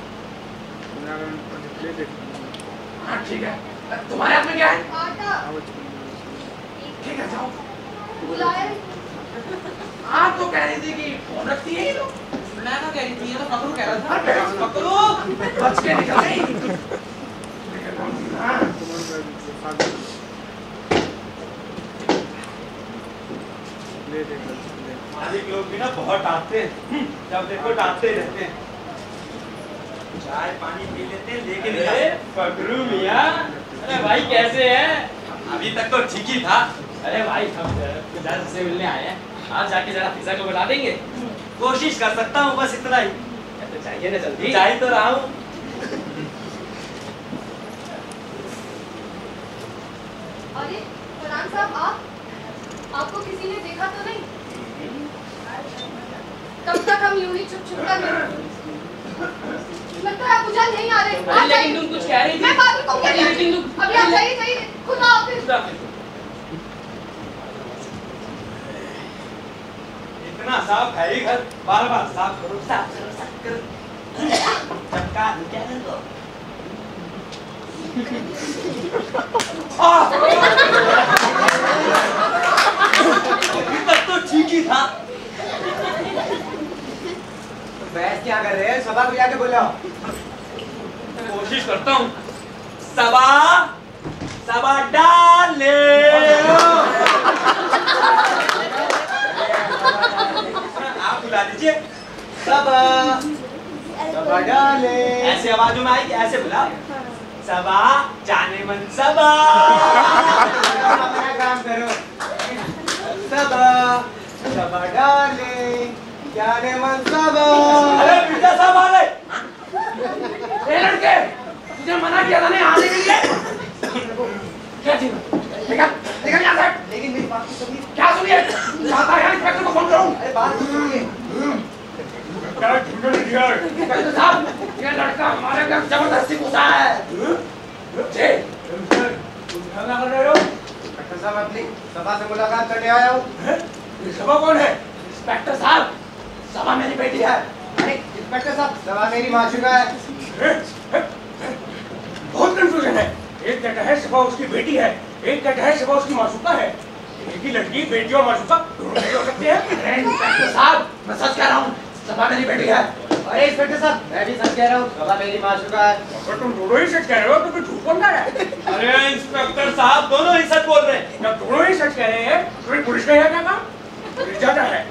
Speaker 3: हाँ ठीक है। तुम्हारे हाथ में क्या है?
Speaker 5: आटा।
Speaker 3: ठीक है जाओ।
Speaker 5: बुलाए।
Speaker 3: आप तो कह रही थी कि फोन रखती है ये लोग।
Speaker 2: मैं ना कह रही थी, ये तो पकड़ू कह रहा था।
Speaker 3: अरे
Speaker 2: पकड़ू
Speaker 3: बच के निकल गई। हाँ।
Speaker 1: मालिक लोग भी ना बहुत डांटते हैं। जब देखो डांटते रहते हैं। चाय पानी पी लेते हैं लेकिन
Speaker 6: पकड़ू मियाँ, अरे भाई कैसे हैं?
Speaker 1: अभी तक तो ठीक ही था।
Speaker 6: अरे भाई हम फिजा से मिलने आए हैं, आप जाके जरा फिजा को बुला देंगे?
Speaker 1: कोशिश कर सकता हूँ, बस इतना ही।
Speaker 6: तो चाहिए ना जल्दी।
Speaker 1: चाह तो रहा हूँ।
Speaker 5: अरे फरहान साहब, आपको किसी ने देखा तो नहीं? कब तक हम यूं ही छुप कर लगता है अब्बू जान नहीं आ रहे।
Speaker 6: अरे लेकिन तुम कुछ कह रही थी।
Speaker 5: मैं बात कहूँगी
Speaker 6: लेकिन तुम
Speaker 5: अभी आप जाइए खुदा हाफिज़।
Speaker 1: इतना साफ है ही घर, बार बार साफ करो साफ करो साफ करो। चमका क्या है तो? अभी तक तो ठीक ही था।
Speaker 2: बहस क्या कर रहे हैं? सबा को जाके बोलो।
Speaker 1: कोशिश करता हूँ। सबा सबा डाले। आप बुला दीजिए।
Speaker 2: सबा सबा डाले।
Speaker 1: ऐसे आवाजों में आई कि ऐसे बुला। सबा जाने मन सबा।
Speaker 2: अपना काम करो। सबा सबा डाले जाने मन सबा।
Speaker 1: अरे पिता साहब आ गए।
Speaker 3: ए लड़के, तुझे मना किया था ना आने के लिए। क्या चीज? निकल यहाँ से।
Speaker 2: लेकिन मेरी बात तो सुनिए।
Speaker 3: क्या सुनिए? चाहता है इंस्पेक्टर को फोन करूं?
Speaker 2: अरे बात तो सुनिए।
Speaker 3: इंस्पेक्टर साहब, ये लड़का हमारे घर जबरदस्ती घुसा है। जी।
Speaker 1: क्या कर रहे हो?
Speaker 2: इंस्पेक्टर साहब अपनी सभा से मुलाकात करने आया हूँ।
Speaker 3: ये सबा कौन है? इंस्पेक्टर साहब, सबा मेरी बेटी है।
Speaker 2: अरे इंस्पेक्टर साहब, सभा मेरी माशूका है।
Speaker 9: बहुत कंफ्यूजन है। एक कहता है सभा उसकी बेटी है, एक कहता है सभा उसकी मासूका है। एक ही लड़की बेटी और मासूका दोनों नहीं हो सकते हैं।
Speaker 3: अरे इंस्पेक्टर साहब, मैं सच कह रहा हूँ, सभा मेरी बेटी है।
Speaker 2: अरे इंस्पेक्टर साहब, मैं भी सच कह रहा हूँ, सभा मेरी माशूका है।
Speaker 9: अगर तुम दोनों ही सच कह रहे हो तो फिर झूठ कौन कह रहा है?
Speaker 1: अरे इंस्पेक्टर साहब दोनों ही सच बोल रहे हैं।
Speaker 9: जब दोनों ही सच कह रहे हैं तो फिर पुलिस का यहाँ क्या काम? पुलिस जाता है।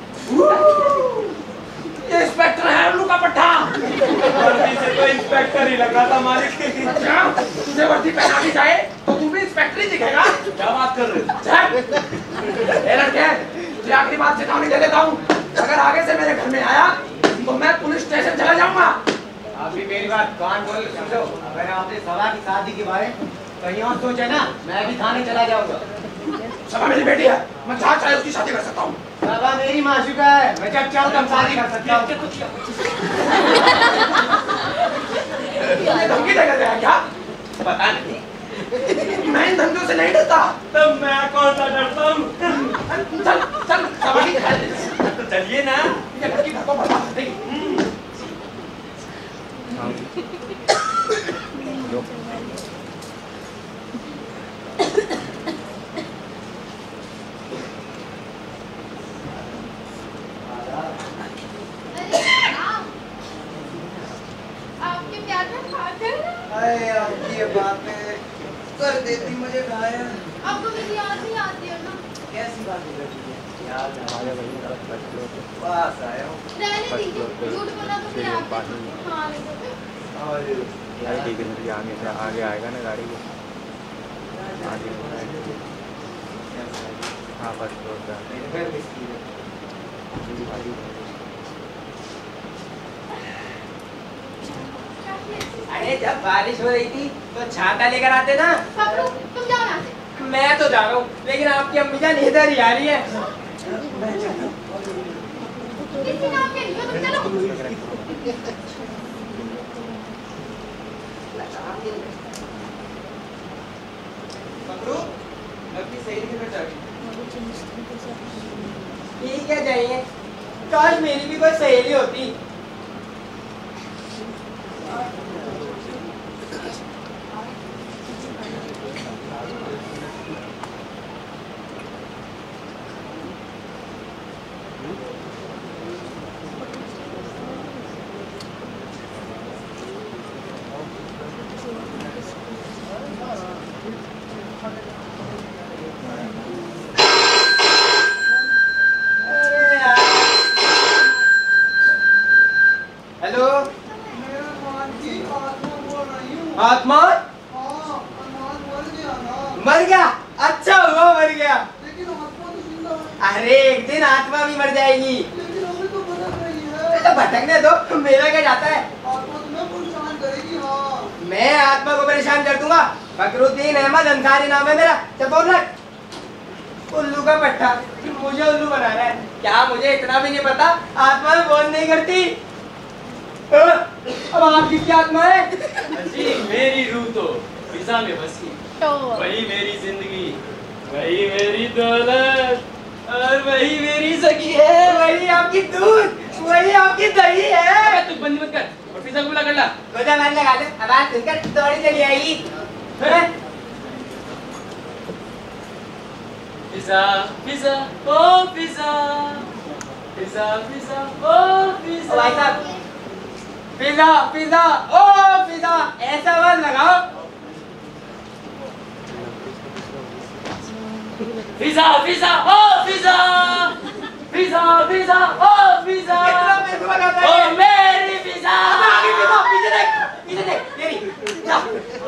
Speaker 3: ये इंस्पेक्टर है उल्लू का पट्टा।
Speaker 1: वर्दी से तो इंस्पेक्टर ही लग रहा था मालिक।
Speaker 3: अच्छा, तुझे वर्दी पहना दी जाए तो तू भी इंस्पेक्टर ही दिखेगा।
Speaker 1: क्या बात कर रहे हो?
Speaker 3: ए लड़के, तुझे आखिरी बात चेतावनी दे देता हूँ, अगर आगे से मेरे घर में आया तो मैं पुलिस स्टेशन चला जाऊंगा।
Speaker 2: अभी मेरी बात कान खोल के समझो। अगर आपने सभा की शादी के बारे में कहीं और सोचा ना, मैं भी थाने चला जाऊंगा।
Speaker 3: सभा मेरी बेटी है, मैं जहाँ चाहे उसकी शादी कर सकता हूँ।
Speaker 2: सभा मेरी माशूका है, मैं जब चाहूँ तब शादी कर सकता हूँ।
Speaker 3: ये धमकी देकर गया क्या?
Speaker 1: पता नहीं,
Speaker 3: मैं इन धमकियों से नहीं डरता।
Speaker 1: तब मैं कौन सा डरता हूँ?
Speaker 3: चल चल सभा की
Speaker 1: तो चलिए ना।
Speaker 3: ये लड़की घर को बर्बाद कर देगी।
Speaker 5: आपके प्यार में खाकर
Speaker 8: अरे आपकी ये बातें कर देती मुझे घायल।
Speaker 5: आपको मेरी याद नहीं आती है ना।
Speaker 8: कैसी बात कर रही है? याद पास आया हूँ।
Speaker 5: रहने दीजिए, झूठ बोला तो क्या आपके हाँ
Speaker 10: यार ठीक है, मेरी आगे आएगा ना गाड़ी को आगे। हाँ फर्स्ट फ्लोर का।
Speaker 2: अरे जब बारिश हो रही थी तो छाता लेकर आते ना।
Speaker 5: पकड़ो, तुम जाओ यहाँ से।
Speaker 2: मैं तो जा रहा हूँ, लेकिन आपकी अम्मी जान इधर ही आ रही है।
Speaker 5: किसी नाम के नहीं हो, तुम चलो।
Speaker 3: पकड़ो, लड़की सही नहीं कर जाएगी।
Speaker 2: ठीक है जाइए, काश मेरी भी कोई सहेली होती। हेलो
Speaker 8: मेरा मान की आत्मा बोल रही हूँ।
Speaker 2: आत्मा
Speaker 8: हाँ, अरमान मर गया ना।
Speaker 2: मर गया? अच्छा हुआ मर गया।
Speaker 8: लेकिन आत्मा तो जिंदा है।
Speaker 2: अरे एक दिन आत्मा भी मर जाएगी।
Speaker 8: लेकिन हमें तो भटक रही
Speaker 2: तो
Speaker 8: है।
Speaker 2: भटकने दो, मेरा क्या जाता है।
Speaker 8: आत्मा तुम्हें परेशान करेगी। हाँ,
Speaker 2: मैं आत्मा को परेशान कर दूंगा। फकरुद्दीन अहमद अंसारी नाम है मेरा। चल बोल रहा उल्लू का पट्टा, मुझे उल्लू बना रहा है क्या? मुझे इतना भी नहीं पता आत्मा में बोल नहीं करती। अब आपकी क्या आत्मा है?
Speaker 6: जी मेरी रूह तो फिजा में बसी, वही मेरी जिंदगी, वही मेरी दौलत और वही मेरी सखी है।
Speaker 2: वही आपकी दूध, वही आपकी दही है।
Speaker 6: तू बंद मत कर और फिजा को बुला कर ला।
Speaker 2: गोदा मार लगा दे, आवाज सुनकर दौड़ी चली आएगी।
Speaker 6: फिजा फिजा ओ फिजा, फिजा फिजा ओ फिजा।
Speaker 2: भाई साहब, पिज़्ज़ा पिज़्ज़ा ओ पिज़्ज़ा ऐसा मत लगाओ।
Speaker 6: फिजा फिजा ओ फिजा, फिजा फिजा ओ फिजा।
Speaker 2: कितना पैसा लगाता
Speaker 6: ओ
Speaker 2: है?
Speaker 6: मेरी फिजा।
Speaker 2: आगे पिज़्ज़ा, पीछे देख, पीछे देख, ये नहीं, जा।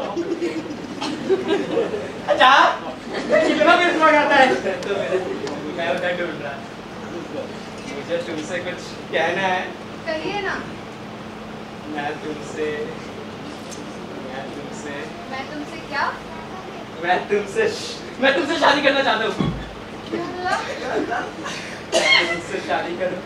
Speaker 2: अच्छा, कितना पैसा लगाता है?
Speaker 6: मैं उधर ढूंढ रहा, मुझे तुमसे कुछ कहना है।
Speaker 5: कहिए ना।
Speaker 6: मैं तुमसे
Speaker 5: क्या?
Speaker 6: मैं तुमसे शादी करना चाहता हूँ।
Speaker 5: मतलब?
Speaker 6: तुमसे शादी करो।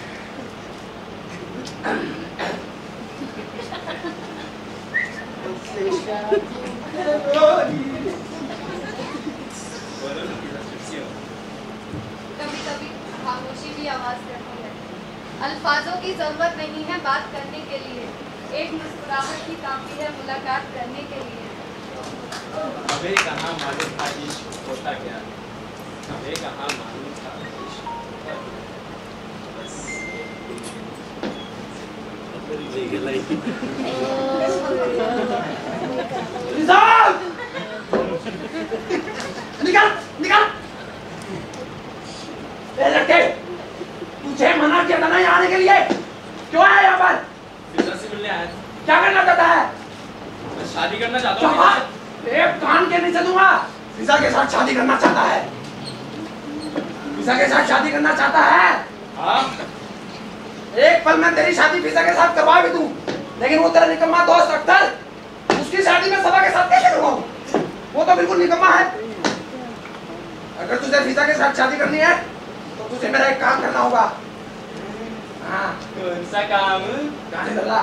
Speaker 5: कभी कभी खामोशी भी आवाज करती है। अल्फाजों की जरूरत नहीं है बात करने के लिए, एक मुस्कुराहट ही काफी है मुलाकात करने के लिए।
Speaker 6: हमें कहाँ मालूम था इश्क होता क्या, हमें कहाँ मालूम था इश्क होता क्या। बस
Speaker 3: निकल निकल। लड़के, तुझे मना किया था ना यहाँ आने के लिए, क्यों आया यहाँ पर?
Speaker 6: फिजा से मिलने आया था।
Speaker 3: क्या करना चाहता है?
Speaker 6: मैं शादी करना चाहता हूँ।
Speaker 3: एक कान के नीचे दूंगा। फिजा के साथ शादी करना चाहता है, फिजा के साथ शादी करना चाहता है।
Speaker 6: हाँ,
Speaker 3: एक पल में तेरी शादी फिजा के साथ करवा भी दूं, लेकिन वो तेरा निकम्मा दोस्त अख्तर, उसकी शादी में सबा के साथ कैसे करवाऊं? वो तो बिल्कुल निकम्मा है। अगर तुझे फिजा के साथ शादी करनी है तो तुझे मेरा एक काम करना होगा। हाँ,
Speaker 6: कौन सा काम?
Speaker 3: गाने लगा।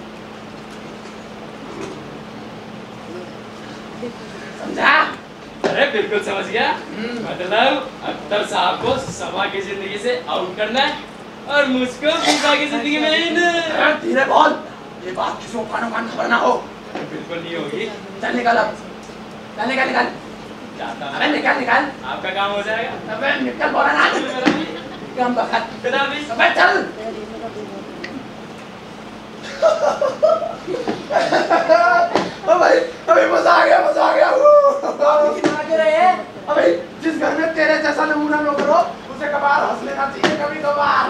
Speaker 3: समझा?
Speaker 6: अरे बिल्कुल समझ गया। मतलब अख्तर साहब को सबा की जिंदगी से आउट करना है और मुझको फिजा की जिंदगी में इन।
Speaker 3: धीरे बोल, ये बात किसी को कानो कान खबर ना हो।
Speaker 6: बिल्कुल नहीं होगी।
Speaker 3: चल निकल अब, चल निकल निकल।
Speaker 6: जाता
Speaker 3: अबे निकल निकल।
Speaker 6: आपका काम हो जाएगा।
Speaker 3: अबे निकल बोला ना। कम बखत।
Speaker 6: खुदाफिज।
Speaker 3: अबे चल। ओ भाई, अबे मजा आ गया, मजा आ गया। कितना आगे रहे? अबे जिस घर में तेरे जैसा नमूना लोग हो, उसे कबार हंस लेना चाहिए कभी कभार।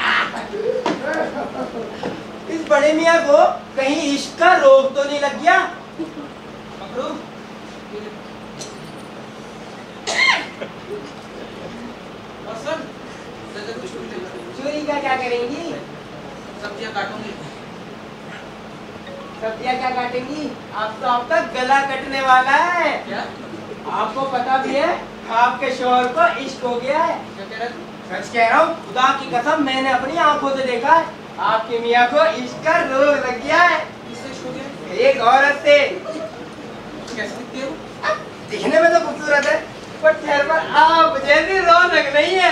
Speaker 2: इस बड़े मियाँ को कहीं इश्क का रोग तो नहीं लग गया? पकड़ो। चोरी का क्या करेंगी?
Speaker 4: सब्जियां काटूंगी।
Speaker 2: सब्जियां क्या काटेंगी? आप तो आपका गला कटने वाला है।
Speaker 4: क्या?
Speaker 2: आपको पता भी है आपके शोहर को इश्क हो गया है।
Speaker 4: क्या कह रहे थे?
Speaker 2: सच कह रहा हूँ, खुदा की कसम, मैंने अपनी आंखों से देखा है। आपके मियाँ को इश्क का रोग लग गया है।
Speaker 4: किससे इश्क हो गया?
Speaker 2: एक औरत से।
Speaker 4: कैसे दिखती है वो?
Speaker 2: दिखने में तो खूबसूरत है, पर चेहरे पर आप जैसी रौनक नहीं है।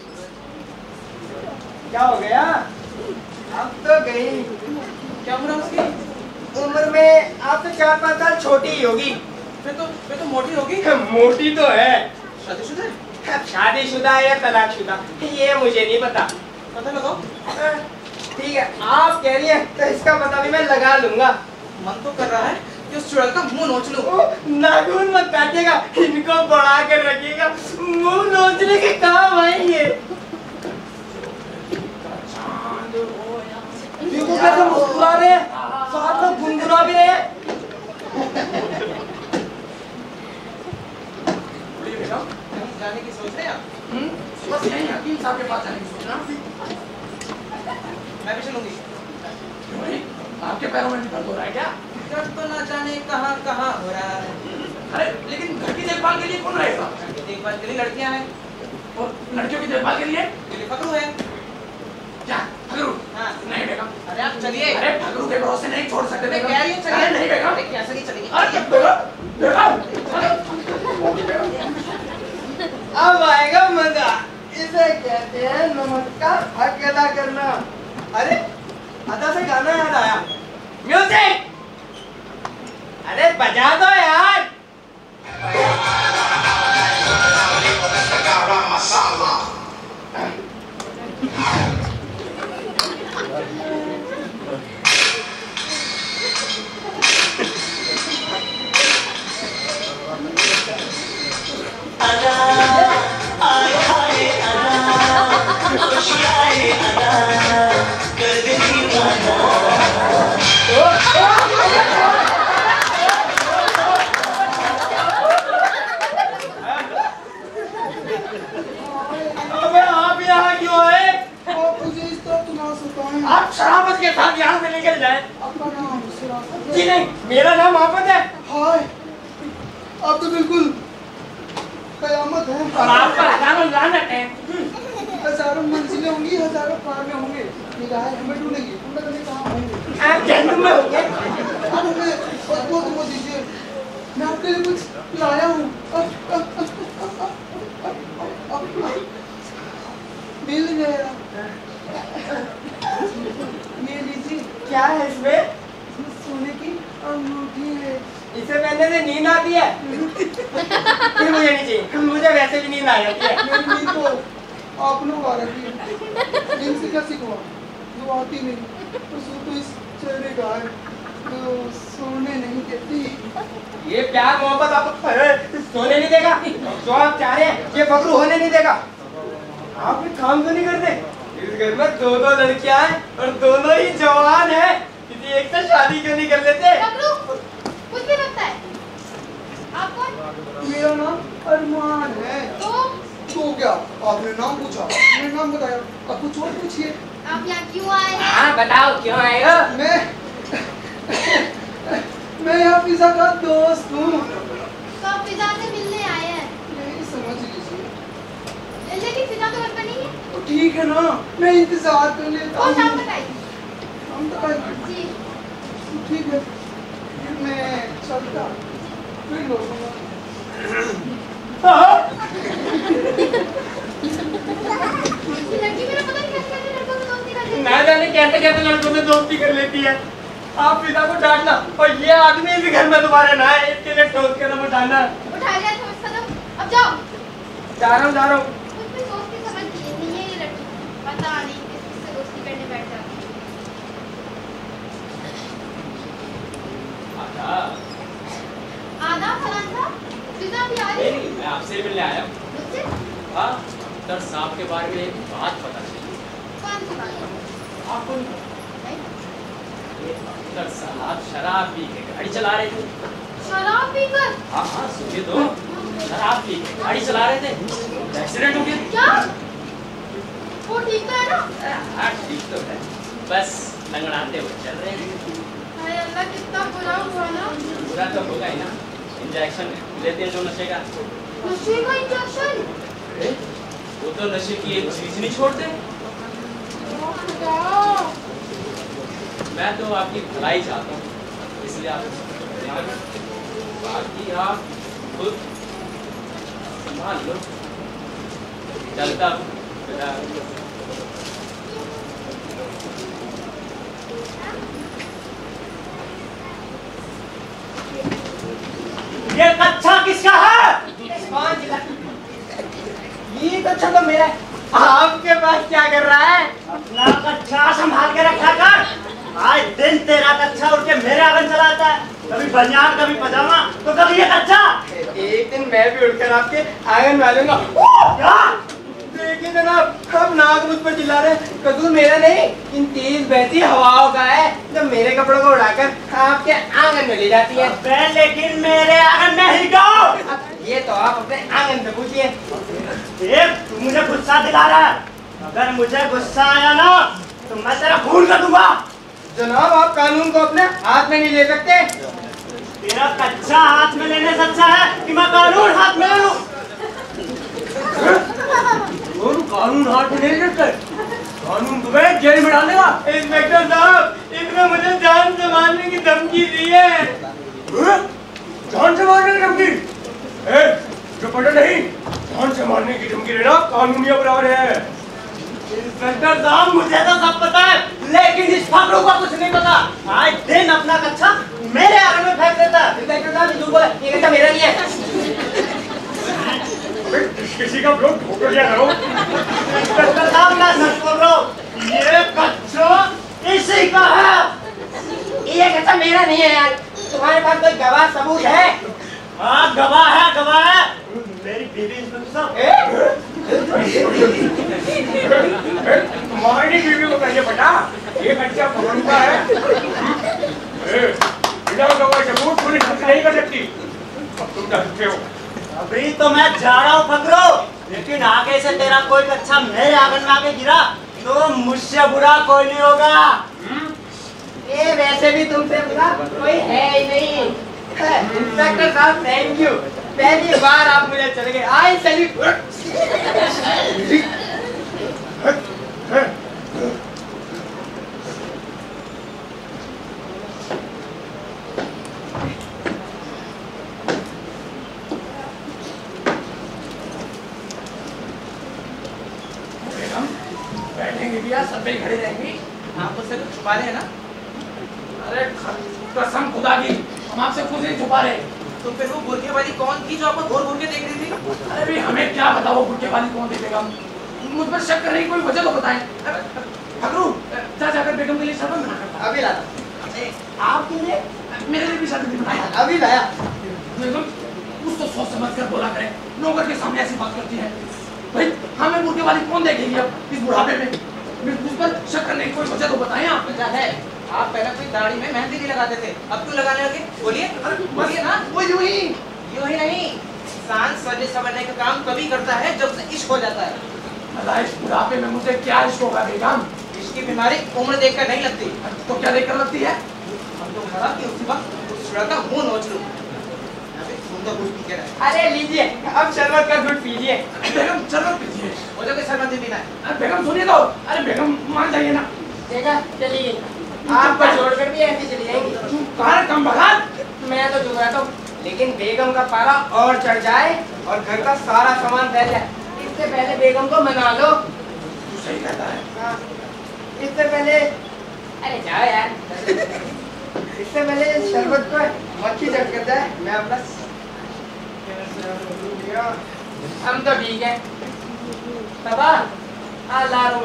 Speaker 2: क्या हो गया? अब तो गई।
Speaker 4: क्या उम्र है उसकी?
Speaker 2: उम्र में आपसे 4-5 साल छोटी ही होगी।
Speaker 4: फिर तो मोटी होगी।
Speaker 2: मोटी तो है।
Speaker 4: शादीशुदा है?
Speaker 2: शादीशुदा है या तलाकशुदा, ये मुझे नहीं पता।
Speaker 4: पता लगाओ।
Speaker 2: ठीक है, आप कह रही हैं तो इसका पता भी मैं लगा लूंगा।
Speaker 4: मन तो कर रहा है कि उस चुड़ैल का मुंह नोच लूं।
Speaker 2: नाखून मत काटिएगा, इनको बढ़ा कर रखिएगा। मुंह नोचने के काम आएंगे। देखो कैसे मुस्कुरा रहे हैं, साथ में गुनगुना भी रहे हैं।
Speaker 4: जाने की सोच रहे हैं आप?
Speaker 3: बस यही हकीम साहब के पास जाने की सोचना।
Speaker 4: मैं भी चलूंगी।
Speaker 3: क्यों भाई, आपके पैरों में भी दर्द हो रहा है क्या?
Speaker 4: दर्द तो ना जाने कहाँ कहाँ हो रहा है।
Speaker 3: अरे लेकिन घर की देखभाल के लिए कौन रहेगा?
Speaker 4: देखभाल के लिए लड़कियां हैं।
Speaker 3: और लड़कियों की देखभाल के लिए
Speaker 4: फकरू है।
Speaker 3: क्या? फकरू?
Speaker 4: हाँ।
Speaker 3: नहीं बेगम।
Speaker 4: अरे आप चलिए।
Speaker 3: अरे फकरू के भरोसे नहीं छोड़ सकते बेगम।
Speaker 4: कह रही है चलिए।
Speaker 3: अरे नहीं बेगम।
Speaker 4: कैसे नहीं चलेगी?
Speaker 3: अरे बेगम।
Speaker 2: अब आएगा मजा। इसे कहते हैं नमक का हक अदा करना। अरे अदा से गाना याद आया। म्यूजिक! अरे बजा दो यार। आप शराबत के साथ यहाँ से निकल जाए।
Speaker 8: आपका नाम शराबत है?
Speaker 2: जी नहीं, मेरा नाम मोहम्मद है।
Speaker 8: हाय, आप तो बिल्कुल कयामत है।
Speaker 2: और आपका हजारों लानत है।
Speaker 8: हजारों मंजिलें होंगी, हजारों ख्वाबें होंगे, निगाहें हमें ढूंढेंगी, हमें कभी कहाँ होंगे।
Speaker 2: आप जहन्नुम में होंगे।
Speaker 8: आप हमें और वो दीजिए, मैं आपके लिए कुछ लाया हूँ। मिल गया। ये लीजिए।
Speaker 2: क्या है इसमें?
Speaker 8: इसमें सोने की अंगूठी है।
Speaker 2: इसे पहनने से नींद आती है? फिर मुझे नहीं चाहिए, मुझे वैसे भी नींद आ जाती है।
Speaker 8: मेरी नींद तो आप लोग आ रही है। नींद से क्या सीखवा? जो आती नहीं, तो इस चेहरे का है, तो सोने नहीं देती।
Speaker 2: ये प्यार मोहब्बत आपको सोने नहीं देगा। जो आप चाह रहे हैं, ये फकरू होने नहीं देगा। आप भी काम तो नहीं करते। इस घर में 2-2 लड़कियां हैं और दोनों ही जवान हैं। किसी एक से शादी क्यों नहीं कर लेते?
Speaker 5: कुछ भी लगता है। आप कौन?
Speaker 8: मेरा नाम अरमान है। तो क्या? आपने नाम पूछा, आपने नाम बताया, अब कुछ और पूछिए।
Speaker 5: आप यहाँ क्यों आए हैं?
Speaker 2: हाँ बताओ क्यों आए हो?
Speaker 8: मैं मैं यहाँ पिज़्ज़ा का दोस्त हूँ।
Speaker 5: तो आप पिज़्ज़ा से मिलने आए हैं?
Speaker 8: नहीं, समझ लीजिए।
Speaker 5: लेकिन पिज़्ज़ा तो घर पर नहीं है।
Speaker 8: तो ठीक है ना, मैं इंतजार कर लेता
Speaker 5: और
Speaker 8: हूँ।
Speaker 5: शाम तक आइए।
Speaker 8: हम तो
Speaker 5: जी।
Speaker 8: ठीक है, फिर मैं चलता, फिर लौटूंगा।
Speaker 5: ये लड़की मेरा पता नहीं कैसे लड़कों से दोस्ती कर लेती है।
Speaker 2: ना जाने कैसे कैसे लड़कों से दोस्ती कर लेती है। आप पिता को डांटना और ये आदमी इस घर में दोबारा ना आए, इसके लिए ठोस कदम उठाना।
Speaker 5: उठा लिया तो इसका दम। अब जाओ।
Speaker 2: जा रहा हूँ।
Speaker 5: कुछ भी दोस्ती समझ नहीं है ये लड़की। पता नहीं किससे दोस्ती करने बैठ जाती है। आदाब फलान साहब, पिज़्ज़ा भी आ रही है?
Speaker 6: नहीं, मैं आपसे मिलने आया हूँ।
Speaker 5: मुझसे?
Speaker 6: हाँ, डॉक्टर साहब के बारे में एक बात पता चली।
Speaker 5: कौन सी बात?
Speaker 6: आपको नहीं? ये डॉक्टर साहब शराब पी के गाड़ी चला रहे थे।
Speaker 5: शराब पीकर?
Speaker 6: हाँ हाँ, सुनिए तो, शराब पी के गाड़ी चला रहे थे, एक्सीडेंट हो गया।
Speaker 5: क्या? वो ठीक तो है ना?
Speaker 6: हाँ ठीक तो है, बस लंगड़ाते हुए चल रहे हैं।
Speaker 5: हाय अल्लाह, कितना बुरा हुआ ना।
Speaker 6: बुरा तो होगा ही ना, इंजेक्शन लेते हैं जो नशे का।
Speaker 5: नशे का इंजेक्शन?
Speaker 6: वो तो नशे की एक चीज नहीं छोड़ते। मैं तो आपकी भलाई चाहता हूँ, इसलिए आप बाकी आप खुद संभाल लो। चलता हूँ।
Speaker 2: ये कच्चा किसका है? ये कच्चा तो मेरा है। आपके पास क्या कर रहा है?
Speaker 11: अपना कच्चा संभाल के रखा कर। आज दिन तेरा कच्चा उठ के मेरे आंगन चलाता है, कभी बनियान कभी पजामा तो कभी ये कच्चा।
Speaker 2: एक दिन मैं भी उठकर आपके आंगन डालूंगा।
Speaker 11: क्या?
Speaker 2: देखिए जनाब, अब नाक मुझ पर चिल्ला रहे। कसूर मेरा नहीं, इन तेज बहती हवाओं का है जो मेरे कपड़ों को उड़ाकर आपके आंगन में ले जाती है।
Speaker 11: लेकिन मेरे आंगन में ही क्यों?
Speaker 2: ये तो आप अपने आंगन से पूछिए।
Speaker 11: तू मुझे गुस्सा दिला रहा है। अगर मुझे गुस्सा आया ना तो मैं तेरा खून कर दूंगा।
Speaker 2: जनाब, आप कानून को अपने हाथ में नहीं ले सकते।
Speaker 11: तेरा कच्चा हाथ में लेने से अच्छा है कि मैं कानून हाथ में ले लूं।
Speaker 9: कानून हाथ में नहीं लेते, कानून तुम्हें जेल में डाल देगा।
Speaker 2: इंस्पेक्टर साहब, इसने मुझे जान से मारने की धमकी दी है।
Speaker 9: जान से मारने की धमकी? जो पता नहीं, जान से मारने की धमकी देना कानूनी अपराध है।
Speaker 11: इंस्पेक्टर साहब, मुझे तो सब पता है, लेकिन इस फकरू को कुछ नहीं पता। आज दिन अपना कच्चा मेरे आंगन में फेंक देता है।
Speaker 2: इंस्पेक्टर साहब, झूठ बोला, ये कच्चा मेरा नहीं है।
Speaker 9: किसी का ब्लॉक ठोकर दिया करो।
Speaker 11: इंस्पेक्टर साहब, मैं सच बोल रहा हूँ, ये कच्चा इसी का है।
Speaker 2: ये कच्चा मेरा नहीं है यार। तुम्हारे पास कोई गवाह सबूत है?
Speaker 11: हाँ, गवाह है, गवाह है। मेरी बीवी इंस्पेक्टर साहब।
Speaker 9: तुम्हारी बीवी को कैसे पता? ये कच्चा भवन का है। बिना गवाह सबूत पुलिस कुछ नहीं कर सकती। अब तुम डरते हो।
Speaker 11: अभी तो मैं जा रहा हूँ फकरो, लेकिन आगे से तेरा कोई कच्चा मेरे आंगन में आके गिरा तो मुझसे बुरा कोई नहीं होगा।
Speaker 2: ये वैसे भी तुमसे बुरा कोई है ही नहीं। इंस्पेक्टर साहब, थैंक यू। पहली बार आप मुझे चले गए। I salute.
Speaker 3: बैठेंगे भैया, सब पे खड़े रहेंगे। आप मुझसे कुछ छुपा रहे हैं ना? अरे कसम खुदा की, हम आपसे कुछ नहीं छुपा रहे। तो फिर वो बुरके वाली कौन थी जो आपको घूर घूर के देख रही थी? अरे भी हमें क्या बताओ, वो बुरके वाली कौन देखेगा? मुझ पर शक करने की कोई वजह तो बताएं। फकरू, जा जाकर बेगम के लिए शरबत बना कर।
Speaker 2: अभी लाता।
Speaker 3: आपके लिए? मेरे लिए भी शरबत बनाया।
Speaker 2: अभी लाया।
Speaker 3: बेगम, कुछ तो सोच समझ कर बोला करें। नौकर के सामने ऐसी बात करती है। भाई, हमें बुरके वाली कौन देखेगी अब इस बुढ़ापे में? मुझ पर शक करने की कोई वजह तो बताएं आप।
Speaker 4: वजह है, आप पहले अपनी दाढ़ी में मेहंदी नहीं लगाते थे, अब क्यों लगाने लगे? बोलिए, बोलिए ना।
Speaker 3: वो यूं ही
Speaker 4: नहीं। इंसान सजे संवरने का काम तभी करता है जब उसे इश्क हो जाता है।
Speaker 3: अल्लाह, इस बुढ़ापे में मुझे क्या इश्क होगा बेगम?
Speaker 4: इश्क की बीमारी उम्र देखकर नहीं लगती।
Speaker 3: तो क्या देखकर लगती है? करा कि उसी वक्त उस छुड़ा का मुंह नोच लूं। अबे तुम तो कुछ पी के रहे।
Speaker 2: अरे लीजिए, अब शरबत का घुट पीजिए।
Speaker 3: बेगम शरबत पीजिए। मुझे कोई शरबत नहीं पीना है। अरे बेगम सुनिए तो। अरे बेगम मान जाइए ना।
Speaker 2: देखा, चलिए। आपको छोड़कर भी ऐसे चली जाएंगी।
Speaker 3: कहाँ कम बगात?
Speaker 2: मैं तो चुप रहता हूँ, लेकिन बेगम का पारा और चढ़ जाए और घर का सारा सामान फैल जाए, इससे पहले बेगम को मना लो।
Speaker 3: तू सही कहता है।
Speaker 2: हाँ, इससे पहले, अरे जाओ यार। इससे पहले शरबत को मक्खी चट कर जाए, मैं अपना हम तो ठीक है। तबा लारूं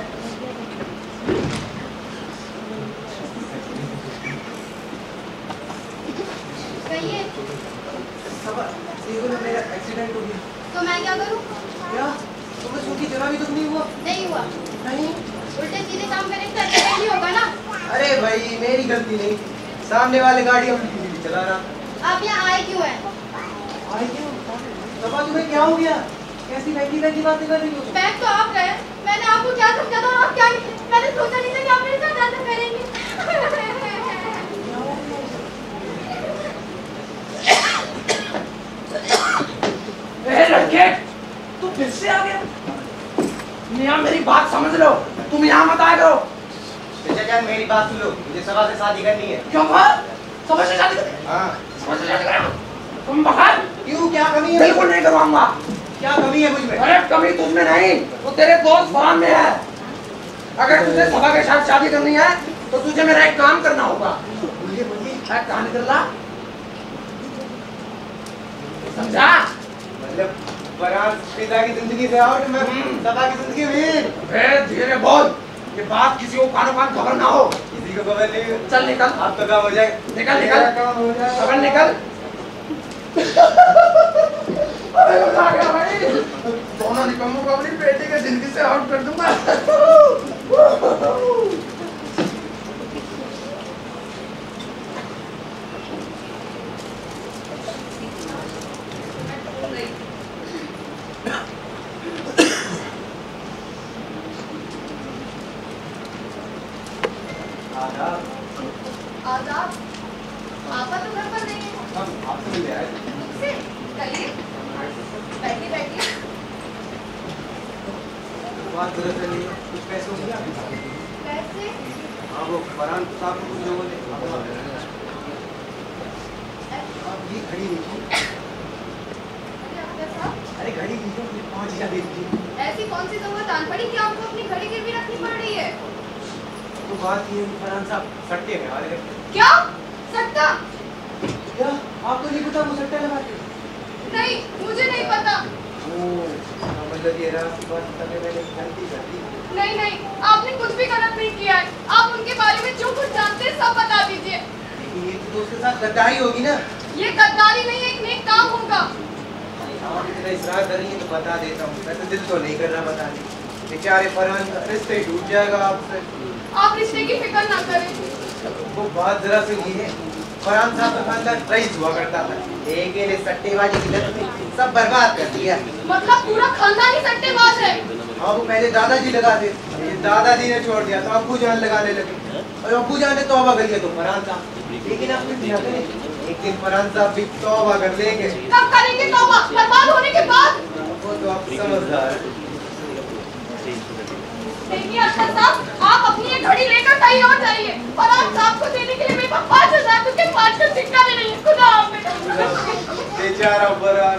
Speaker 5: कहिए।
Speaker 8: देखो ना मेरा एक्सीडेंट हो गया।
Speaker 5: तो मैं क्या करूं?
Speaker 8: क्या? तुम्हें सूखी जरा भी दुख नहीं हुआ?
Speaker 5: नहीं हुआ।
Speaker 8: नहीं?
Speaker 5: उल्टे सीधे काम करेंगे तो एक्सीडेंट ही होगा ना।
Speaker 8: अरे भाई मेरी गलती नहीं थी, सामने वाले गाड़ी अपनी धीरे चला रहा।
Speaker 5: आप यहाँ आए क्यों हैं?
Speaker 8: आए क्यों? तबा तुम्हें क्या हो गया? कैसी महंगी महंगी बातें कर रही हो?
Speaker 5: बैग तो आप रहे, मैंने आपको क्या समझा था और आप क्या, मैंने सोचा नहीं था कि आप मेरे साथ ऐसा करेंगे।
Speaker 3: लड़के, तू फिर से आ गया? मियां मेरी बात समझ लो, तुम यहाँ मत आया करो।
Speaker 2: चाचा मेरी बात सुन लो, मुझे सभा से शादी करनी है।
Speaker 3: क्यों बात? सभा से शादी करनी?
Speaker 2: हाँ।
Speaker 3: सभा से शादी करनी? तुम बखान?
Speaker 2: क्यों, क्या कमी है?
Speaker 3: बिल्कुल नहीं करवाऊंगा।
Speaker 2: क्या कमी है मुझ में?
Speaker 3: अरे कमी तुझमें नहीं, वो तेरे दोस्त फरहान में है। अगर तुझे सभा के साथ शादी करनी है तो तुझे मेरा एक काम करना होगा।
Speaker 2: बोलिए बोलिए।
Speaker 3: काम कर ला, समझा?
Speaker 2: मतलब फरहान पिता की जिंदगी से आउट, मैं सभा की जिंदगी में।
Speaker 3: धीरे बोल, ये बात किसी को कानो कान खबर ना हो।
Speaker 2: किसी को खबर नहीं।
Speaker 3: चल निकल,
Speaker 2: आप तो काम हो जाए।
Speaker 3: निकल निकल,
Speaker 2: काम हो जाए।
Speaker 3: खबर निकल। अरे आ गया भाई, दोनों निकम्मों को अपनी बेटी के जिंदगी से आउट कर दूंगा।
Speaker 5: आदाब। आपा तो घर पर नहीं है।
Speaker 2: हम आपसे मिल आए।
Speaker 5: मुझसे? कहिए। बैठिए बैठिए।
Speaker 2: बात गलत चली है, कुछ पैसों की आपके पास?
Speaker 5: पैसे?
Speaker 2: हाँ, वो फरहान साहब को कुछ लोगों ने आप ये घड़ी देखिए। अरे घड़ी लीजिए, 5000 दे दीजिए।
Speaker 5: ऐसी कौन सी जरूरत आन पड़ी कि आपको अपनी घड़ी गिरवी रखनी पड़ रही है?
Speaker 2: तो बात ये है, फरहान साहब सट्टे में हारे।
Speaker 5: क्या? सट्टा?
Speaker 8: क्या? आपको नहीं पता वो सट्टा लगाते?
Speaker 5: नहीं, मुझे नहीं पता।
Speaker 2: मतलब ये रहा, बस तभी मैंने गलती कर दी।
Speaker 5: नहीं नहीं, आपने कुछ भी गलत नहीं किया है। आप उनके बारे में जो कुछ जानते हैं सब बता दीजिए।
Speaker 2: लेकिन ये तो उसके साथ गद्दारी होगी ना।
Speaker 5: ये गद्दारी नहीं, एक नेक काम होगा।
Speaker 2: आप इतना इसरार कर रही हैं तो बता देता हूँ। वैसे दिल तो नहीं कर रहा बताने, बेचारे फरहान का रिश्ता ही टूट जाएगा आपसे।
Speaker 5: आप रिश्ते की फिक्र ना करें।
Speaker 2: वो बात जरा से ये है, फरहान साहब का खानदान रईस हुआ करता था, लेकिन इस सट्टेबाजी की लत में सब बर्बाद कर दिया।
Speaker 5: मतलब पूरा खानदान ही सट्टेबाज है?
Speaker 2: हाँ, वो पहले दादाजी लगाते, ये दादाजी ने छोड़ दिया तो अब्बू जान लगाने लगे, और अब्बू जान ने तौबा कर लिया तो फरहान साहब। लेकिन आप कुछ क्या करें, एक दिन फरहान साहब भी तौबा कर लेंगे।
Speaker 5: कब करेंगे तौबा? बर्बाद होने के बाद?
Speaker 2: वो तो आप समझदार हैं।
Speaker 5: देखिए अख्तर साहब, आप अपनी ये घड़ी लेकर कहीं और जाइए। फरहान साहब को देने के लिए मेरे पास 5000 रुपये 5 का सिक्का भी नहीं है। खुदा हाफिज़।
Speaker 2: बेचारा फरहान।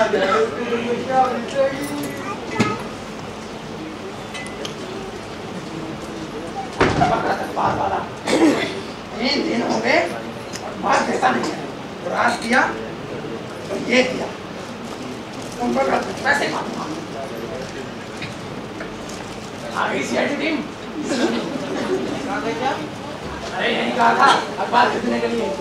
Speaker 3: वाला 3 दिन हो गए और बात ऐसा नहीं है। तो रात दिया तो ये दिया, तुमको पैसे आ गई सीआईडी टीम। अरे यही कहा था अखबार खरीदने के लिए।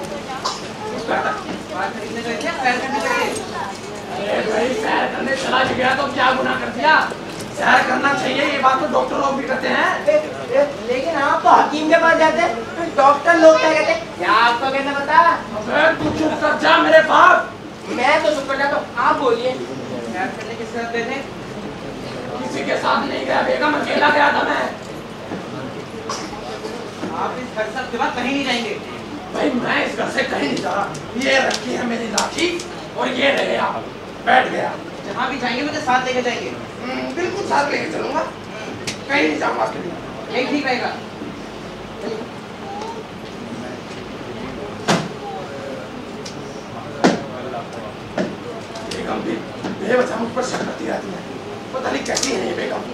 Speaker 3: अरे भाई सैर करने चला गया तो क्या गुनाह कर दिया? सैर करना चाहिए, ये बात तो डॉक्टर लोग भी कहते हैं।
Speaker 2: लेकिन आप तो हकीम के पास जाते हैं, डॉक्टर लोग क्या कहते हैं? क्या आपको कहना पता?
Speaker 3: अबे तू चुप कर जा मेरे बाप।
Speaker 2: मैं तो चुप कर जाता हूँ, आप बोलिए।
Speaker 3: सैर करने किसके साथ गए थे? किसी के साथ नहीं गया बेगम, अकेला गया था मैं।
Speaker 2: आप इस फैसले के बाद कहीं नहीं जाएंगे।
Speaker 3: भाई मैं इस घर से कहीं नहीं जा रहा। ये रखी है मेरी लाठी और ये रहे आप। बैठ गया।
Speaker 2: जहाँ भी जाएंगे मुझे साथ लेके जाएंगे।
Speaker 3: बिल्कुल साथ लेके चलूंगा, कहीं नहीं जाऊंगा आपके लिए।
Speaker 2: यही ठीक रहेगा।
Speaker 3: बेगम भी बेवजह मुझ पर शक करती रहती है, पता नहीं कैसी है ये बेगम।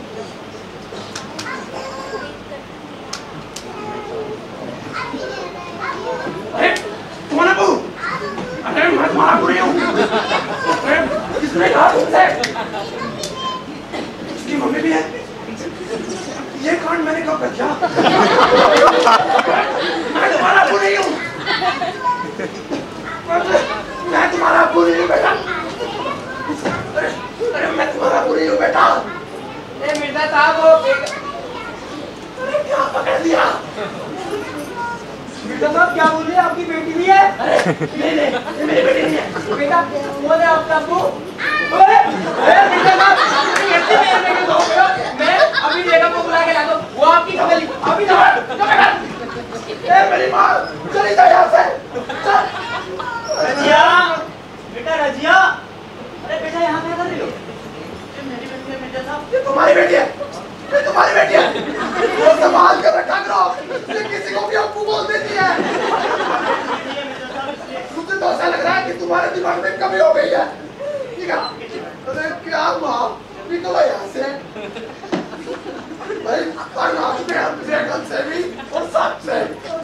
Speaker 3: अरे तुम्हारा बहू, अरे मैं तुम्हारा बुरी हूँ। किसने कहा तुमसे? उसकी मम्मी भी है। ये कांड मैंने कब कर दिया? मैं तुम्हारा बुरी हूँ। मैं तुम्हारा बुरी हूँ बेटा। अरे मैं तुम्हारा बुरी हूँ बेटा।
Speaker 2: मिर्जा साहब वो
Speaker 3: अरे क्या पकड़ लिया?
Speaker 2: मिर्जा साहब क्या बोल रहे हैं? आपकी बेटी भी है?
Speaker 3: नहीं नहीं, ये मेरी बेटी नहीं है।
Speaker 2: बेटा कौन है आपका अब्बू? मिर्जा साहब कैसे मेरे बेटे को मैं अभी बेगम को बुला के ला दूं। वो आपकी कमली अभी
Speaker 3: मेरी माँ चली जाए यहाँ से।
Speaker 11: रजिया, बेटा रजिया, अरे बेटा यहाँ क्या कर रही हो?
Speaker 2: मेरी बेटी है मिर्जा साहब।
Speaker 3: ये तुम्हारी बेटी है, ये तुम्हारी बेटी है। वो संभाल कर रखा करो, ये किसी को भी अप्पू बोल देती है। मुझे तो ऐसा लग रहा है कि तुम्हारे दिमाग में कमी हो गई है। ठीक है? अरे क्या माँ, निकलो यहाँ से। भाई अनाज में हम ड्रैगन से भी और सांप से।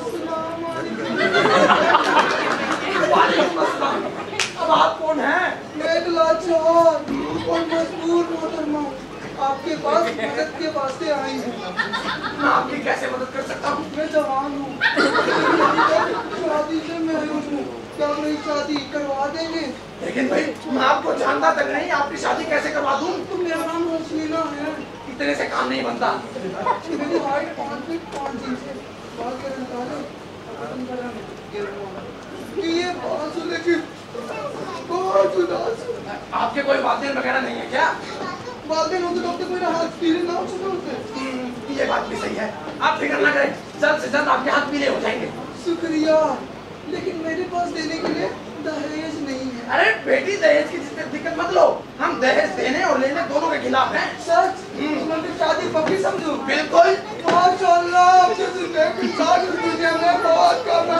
Speaker 3: अब आप कौन हैं?
Speaker 8: मैं एक लाचार और मजबूर मोहतरमा आपके पास मदद के वास्ते आई हूँ।
Speaker 3: मैं आपकी कैसे मदद कर सकता हूँ?
Speaker 8: मैं जवान हूँ, शादी से महरूम हूँ। क्या मेरी शादी करवा देंगे?
Speaker 3: लेकिन भाई मैं आपको जानता तक नहीं, आपकी शादी कैसे करवा दूँ?
Speaker 8: तो मेरा नाम हसीना है।
Speaker 3: इतने से काम नहीं बनता।
Speaker 8: मेरी हाइट 5 फीट 5 इंच है। बाल के रंग काले, बदन का रंग गेरुआ। ये बात लेकिन बहुत उदास।
Speaker 3: आपके कोई वालिदैन वगैरह नहीं है क्या?
Speaker 8: वालिदैन होते तो कोई हाथ पीले ना हो चुके होते।
Speaker 3: ये बात भी सही है, आप फिक्र ना करें, जल्द से जल्द आपके हाथ पीले हो जाएंगे।
Speaker 8: शुक्रिया, लेकिन मेरे पास देने के लिए दहेज नहीं है।
Speaker 3: अरे बेटी दहेज की दिक्कत मत लो, हम दहेज देने और लेने दोनों के खिलाफ हैं।
Speaker 8: सच? मैं तो शादी पक्की समझूं।
Speaker 3: बिल्कुल।
Speaker 8: माशाअल्लाह, आपसे जिंदगी की शादी दुनिया में बहुत कम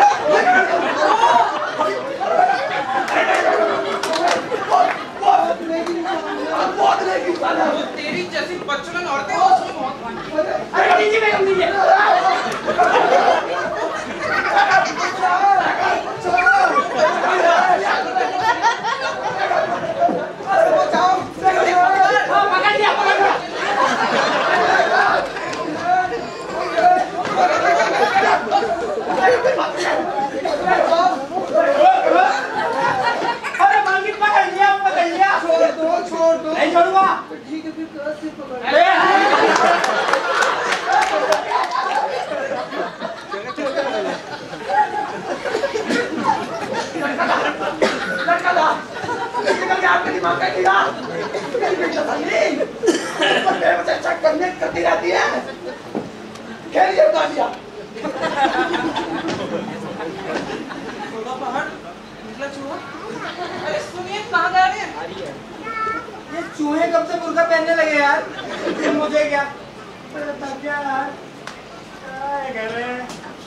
Speaker 3: है।
Speaker 2: तेरी जैसी बचपन औरतें उसमें बहुत
Speaker 3: अरे नीचे बेगम नीचे।
Speaker 8: छोड़ दो।
Speaker 3: नहीं छोड़ूंगा।
Speaker 8: ठीक है, फिर कैसे पकड़?
Speaker 3: लड़का था, निकल के आपके दिमाग का कीड़ा। बच्चे चेक करती रहती है। खेलिए उतार दिया।
Speaker 2: पहाड़ निकला चूहा। अरे सुनिए कहाँ जा रहे हैं?
Speaker 11: ये चूहे कब से बुर्का पहनने लगे यार? मुझे क्या पता क्या यार? क्या कर रहे हैं?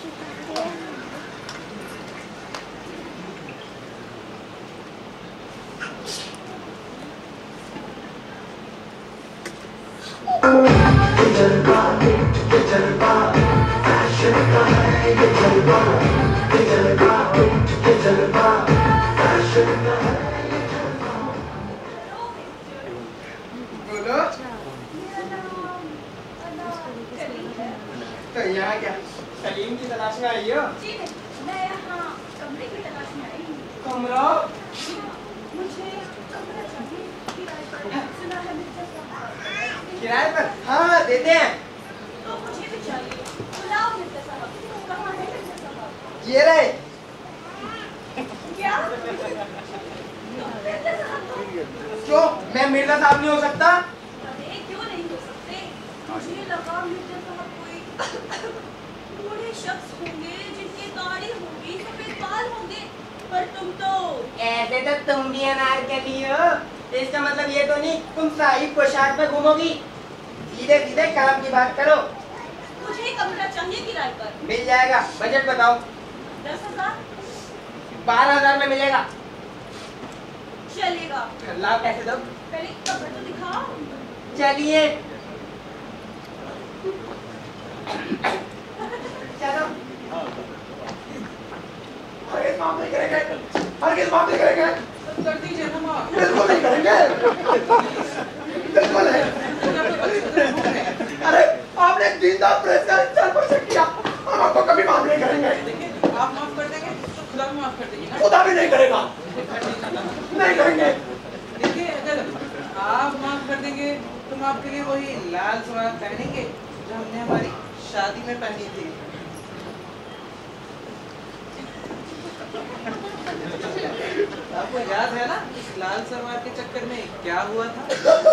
Speaker 8: बोलो। तो यहाँ क्या
Speaker 11: सलीम की तलाश में आई हो?
Speaker 5: जी मैं यहाँ कमरे की तलाश में आई हूँ।
Speaker 11: कमरा?
Speaker 5: मुझे कमरा चाहिए किराए पर। सुना है मिर्जा साहब।
Speaker 11: किराए पर? हाँ देते हैं।
Speaker 5: तो मुझे भी चाहिए। बुलाओ मिर्जा साहब। कहाँ है मिर्जा साहब?
Speaker 11: ये रहे।
Speaker 5: क्या? मिर्जा साहब?
Speaker 11: क्यों मैं मिर्जा साहब नहीं हो सकता?
Speaker 5: अरे क्यों नहीं हो सकते? मुझे लगा मिर्जा साहब कोई बूढ़े शख्स होंगे जिनकी दाढ़ी होगी
Speaker 12: खुशहाल होंगे, पर तुम तो
Speaker 2: ऐसे तो तुम भी अनारकली हो। इसका मतलब ये तो नहीं तुम साहिब पोशाक में घूमोगी। सीधे सीधे काम की बात करो।
Speaker 12: मुझे कमरा चाहिए किराए पर।
Speaker 2: मिल जाएगा, बजट बताओ।
Speaker 12: 10,000।
Speaker 2: 12,000 में मिलेगा।
Speaker 12: चलेगा।
Speaker 2: लाओ कैसे दो?
Speaker 12: पहले कमरा तो दिखाओ।
Speaker 2: चलिए चलो।
Speaker 3: हरगिज़ माफ नहीं करेंगे, हरगिज़ माफ नहीं करेंगे।
Speaker 4: कर दीजिए ना माफ।
Speaker 3: बिल्कुल नहीं करेंगे, बिल्कुल नहीं। अरे आपने दीनदार प्रेस का इंतजार पर से किया, हम आपको कभी माफ नहीं करेंगे।
Speaker 4: आप माफ कर देंगे तो खुदा भी माफ कर देगी ना।
Speaker 3: खुदा भी नहीं करेगा, नहीं करेंगे।
Speaker 4: देखिए अगर आप माफ कर देंगे तो हम आपके लिए वही लाल सलवार पहनेंगे जो हमने हमारी शादी में पहनी थी। आपको याद है ना इस लाल सलवार के चक्कर में क्या हुआ था?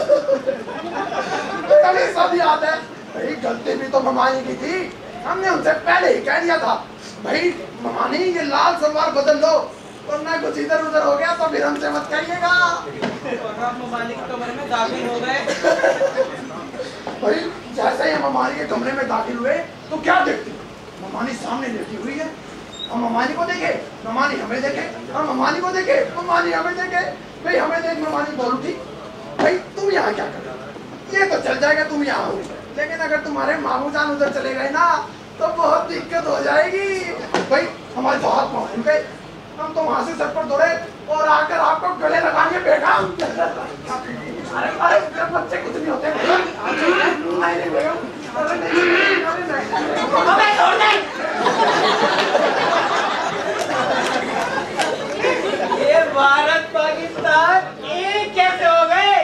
Speaker 3: अरे सब याद है भाई, गलती भी तो ममानी की थी। हमने उनसे पहले ही कह दिया था भाई ममानी ये लाल सलवार बदल लो, वरना कुछ इधर उधर हो गया तो फिर हमसे मत कहिएगा।
Speaker 4: और आप ममानी के कमरे में दाखिल हो गए।
Speaker 3: भाई जैसे ही हम ममानी के कमरे में दाखिल हुए तो क्या देखते, ममानी सामने लेटी हुई है। हम ममानी को देखे, ममानी हमें देखे, हम ममानी को देखे, ममानी हमें देखे। भाई हमें देख ममानी बोल उठी, भाई तुम यहाँ क्या कर रहे हो? ये तो चल जाएगा तुम यहाँ हो, लेकिन अगर तुम्हारे मामू जान उधर चले गए ना तो बहुत दिक्कत हो जाएगी। भाई हमारे तो हाथ पाँव फूल गए, हम तो वहां से सर पर दौड़े और आकर आपको गले लगाने बैठा। अरे अरे बच्चे कुछ नहीं होते। नहीं बेगम, अरे नहीं।
Speaker 2: ये भारत पाकिस्तान एक कैसे हो गए?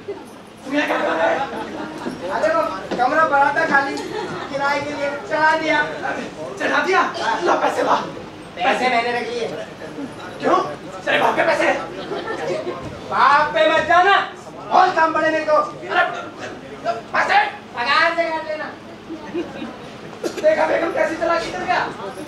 Speaker 2: अरे वो कमरा बड़ा था खाली किराए के लिए, चढ़ा दिया।
Speaker 3: ला पैसे ला।
Speaker 2: पैसे मैंने रख लिए।
Speaker 3: क्यों? तेरे बाप के पैसे?
Speaker 2: बाप पे मत जाना, और काम पड़े मेरे को।
Speaker 3: पैसे
Speaker 2: पगार से काट लेना।
Speaker 3: देखा बेगम कैसी चला किधर गया?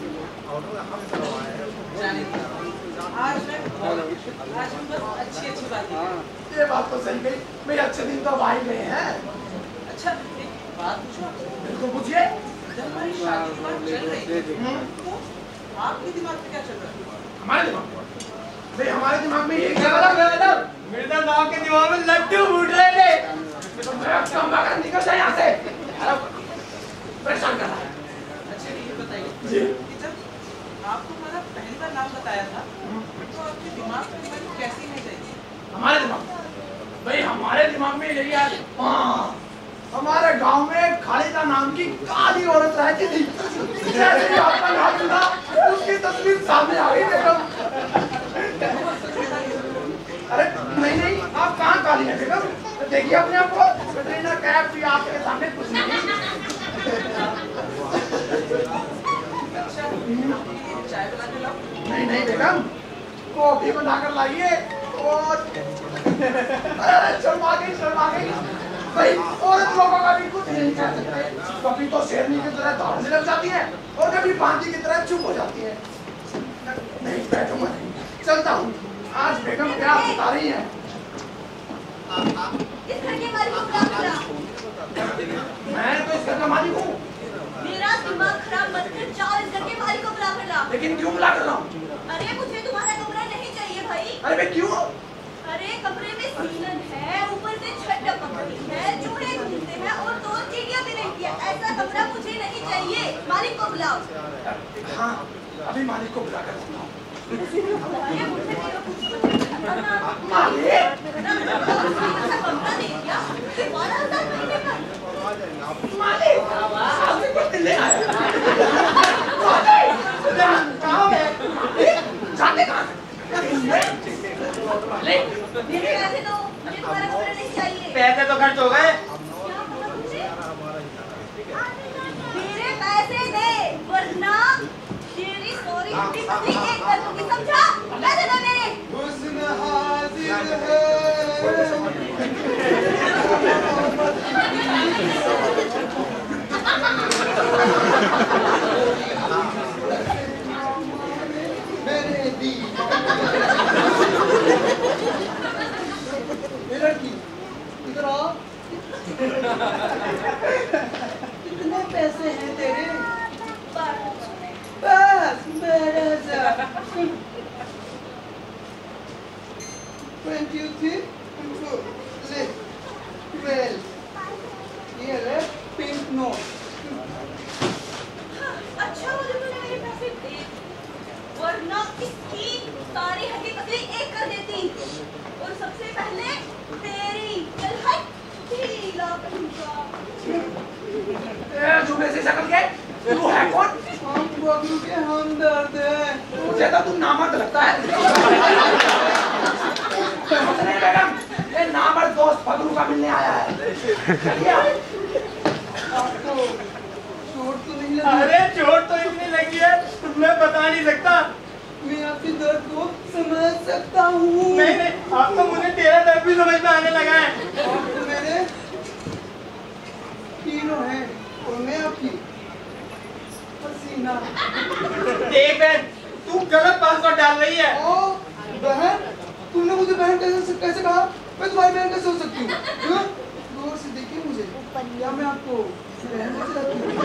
Speaker 4: आज हम बस अच्छी बात
Speaker 3: ये बात तो सही गई, मेरे अच्छे दिन तो अब आ ही गए हैं।
Speaker 4: अच्छा एक बात पूछो।
Speaker 3: बिल्कुल पूछिए।
Speaker 4: जब हमारी शादी की बात चल रही थी तो आपके दिमाग में क्या चल रहा था?
Speaker 3: हमारे दिमाग में भाई, हमारे दिमाग में ये
Speaker 2: मिर्जा साहब के दिमाग में लड्डू फूट रहे थे।
Speaker 3: तो मैं अब काम कर निकल जाए यहाँ से, परेशान कर रहा है।
Speaker 4: अच्छा ये बताइए
Speaker 3: जी।
Speaker 4: कि जब आपको हमारा पहली बार नाम बताया था तो आपके दिमाग में कैसी नहीं चाहिए?
Speaker 3: हमारे दिमाग भाई, हमारे दिमाग में यही है। हाँ, हमारे गांव में खालिदा नाम की काली औरत रहती थी। जैसे ही आपका नाम सुना उसकी तस्वीर सामने आ गई बेगम। अरे नहीं नहीं, आप कहाँ काली है बेगम? देखिए अपने आप को, कटरीना कैफ भी आपके सामने कुछ नहीं।
Speaker 4: अच्छा चाय बना के लाओ।
Speaker 3: नहीं नहीं बेगम, कॉफी बनाकर लाइए। और शर्मा गई भाई, औरत लोगों का भी कुछ नहीं कह सकते। कभी तो शेरनी की तरह दौड़ से लग जाती है और कभी बांदी की तरह चुप हो जाती है। नहीं बैठूंगा नहीं, चलता हूँ। आज बेगम क्या बता रही है?
Speaker 12: इस घर के मालिक को बुला बुला।
Speaker 3: मैं तो इस घर का मालिक हूँ।
Speaker 12: मेरा दिमाग खराब मत कर, जाओ इस घर के मालिक को बुला कर ला।
Speaker 3: लेकिन क्यों बुला कर रहा हूँ?
Speaker 12: अरे मुझे तुम्हारा कमरा नहीं चाहिए भाई।
Speaker 3: अरे भाई क्यों?
Speaker 12: अरे कमरे में सीलन है, ऊपर से छत टपक रही है, चूहे घूमते हैं और दो चिड़िया भी रहती है। ऐसा कमरा मुझे नहीं चाहिए, मालिक को बुलाओ।
Speaker 3: हाँ अभी मालिक को बुला कर सकता हूँ।
Speaker 12: अरे मुझे मेरा कुछ
Speaker 3: मालिक
Speaker 12: कमरा दे दिया 12,000 महीने का।
Speaker 3: मालिक आपसे कुछ दिल्ली आया। कहाँ है? जाते कहाँ?
Speaker 12: मेरे पैसे दो, मुझे तुम्हारा कमरा नहीं चाहिए।
Speaker 2: पैसे तो खर्च हो गए।
Speaker 12: क्या पता मुझे? मेरे पैसे दे, वरना तेरी सॉरी छुट्टी पत्नी एक कर दूंगी, समझा? पैसे दो मेरे।
Speaker 3: हुस्न हाजिर है। मेरे
Speaker 8: 1 2 3 4 ले 12 ये है पिंक नोट।
Speaker 12: अच्छा मुझे तूने मेरे पैसे दे, वरना इसकी सारी हड्डी पसली एक कर देती। और सबसे पहले तेरी चल हट ढीला पंजा।
Speaker 3: झूठे से शकल के तू है कौन?
Speaker 8: हम बबलू के हमदर्द हैं।
Speaker 3: मुझे तो तू नामर्द लगता है। नहीं मैडम, ये नामर्द दोस्त बबलू का मिलने आया है। चलिए
Speaker 8: आपको चोट तो नहीं लगी?
Speaker 6: अरे चोट तो इतनी लगी है मैं बता नहीं सकता।
Speaker 8: मैं आपके दर्द को समझ सकता हूँ।
Speaker 6: नहीं नहीं, अब तो मुझे तेरा दर्द भी समझ में आने लगा है।
Speaker 8: आप तो मेरे हीरो हैं और मैं आपकी हसीना।
Speaker 6: देख बहन, तू गलत पासवर्ड डाल रही है।
Speaker 8: ओ बहन, तुमने मुझे बहन कैसे कहा? मैं तुम्हारी बहन कैसे हो सकती हूँ? गौर से देखिए मुझे, क्या मैं आपको बहन कैसे लगती हूँ?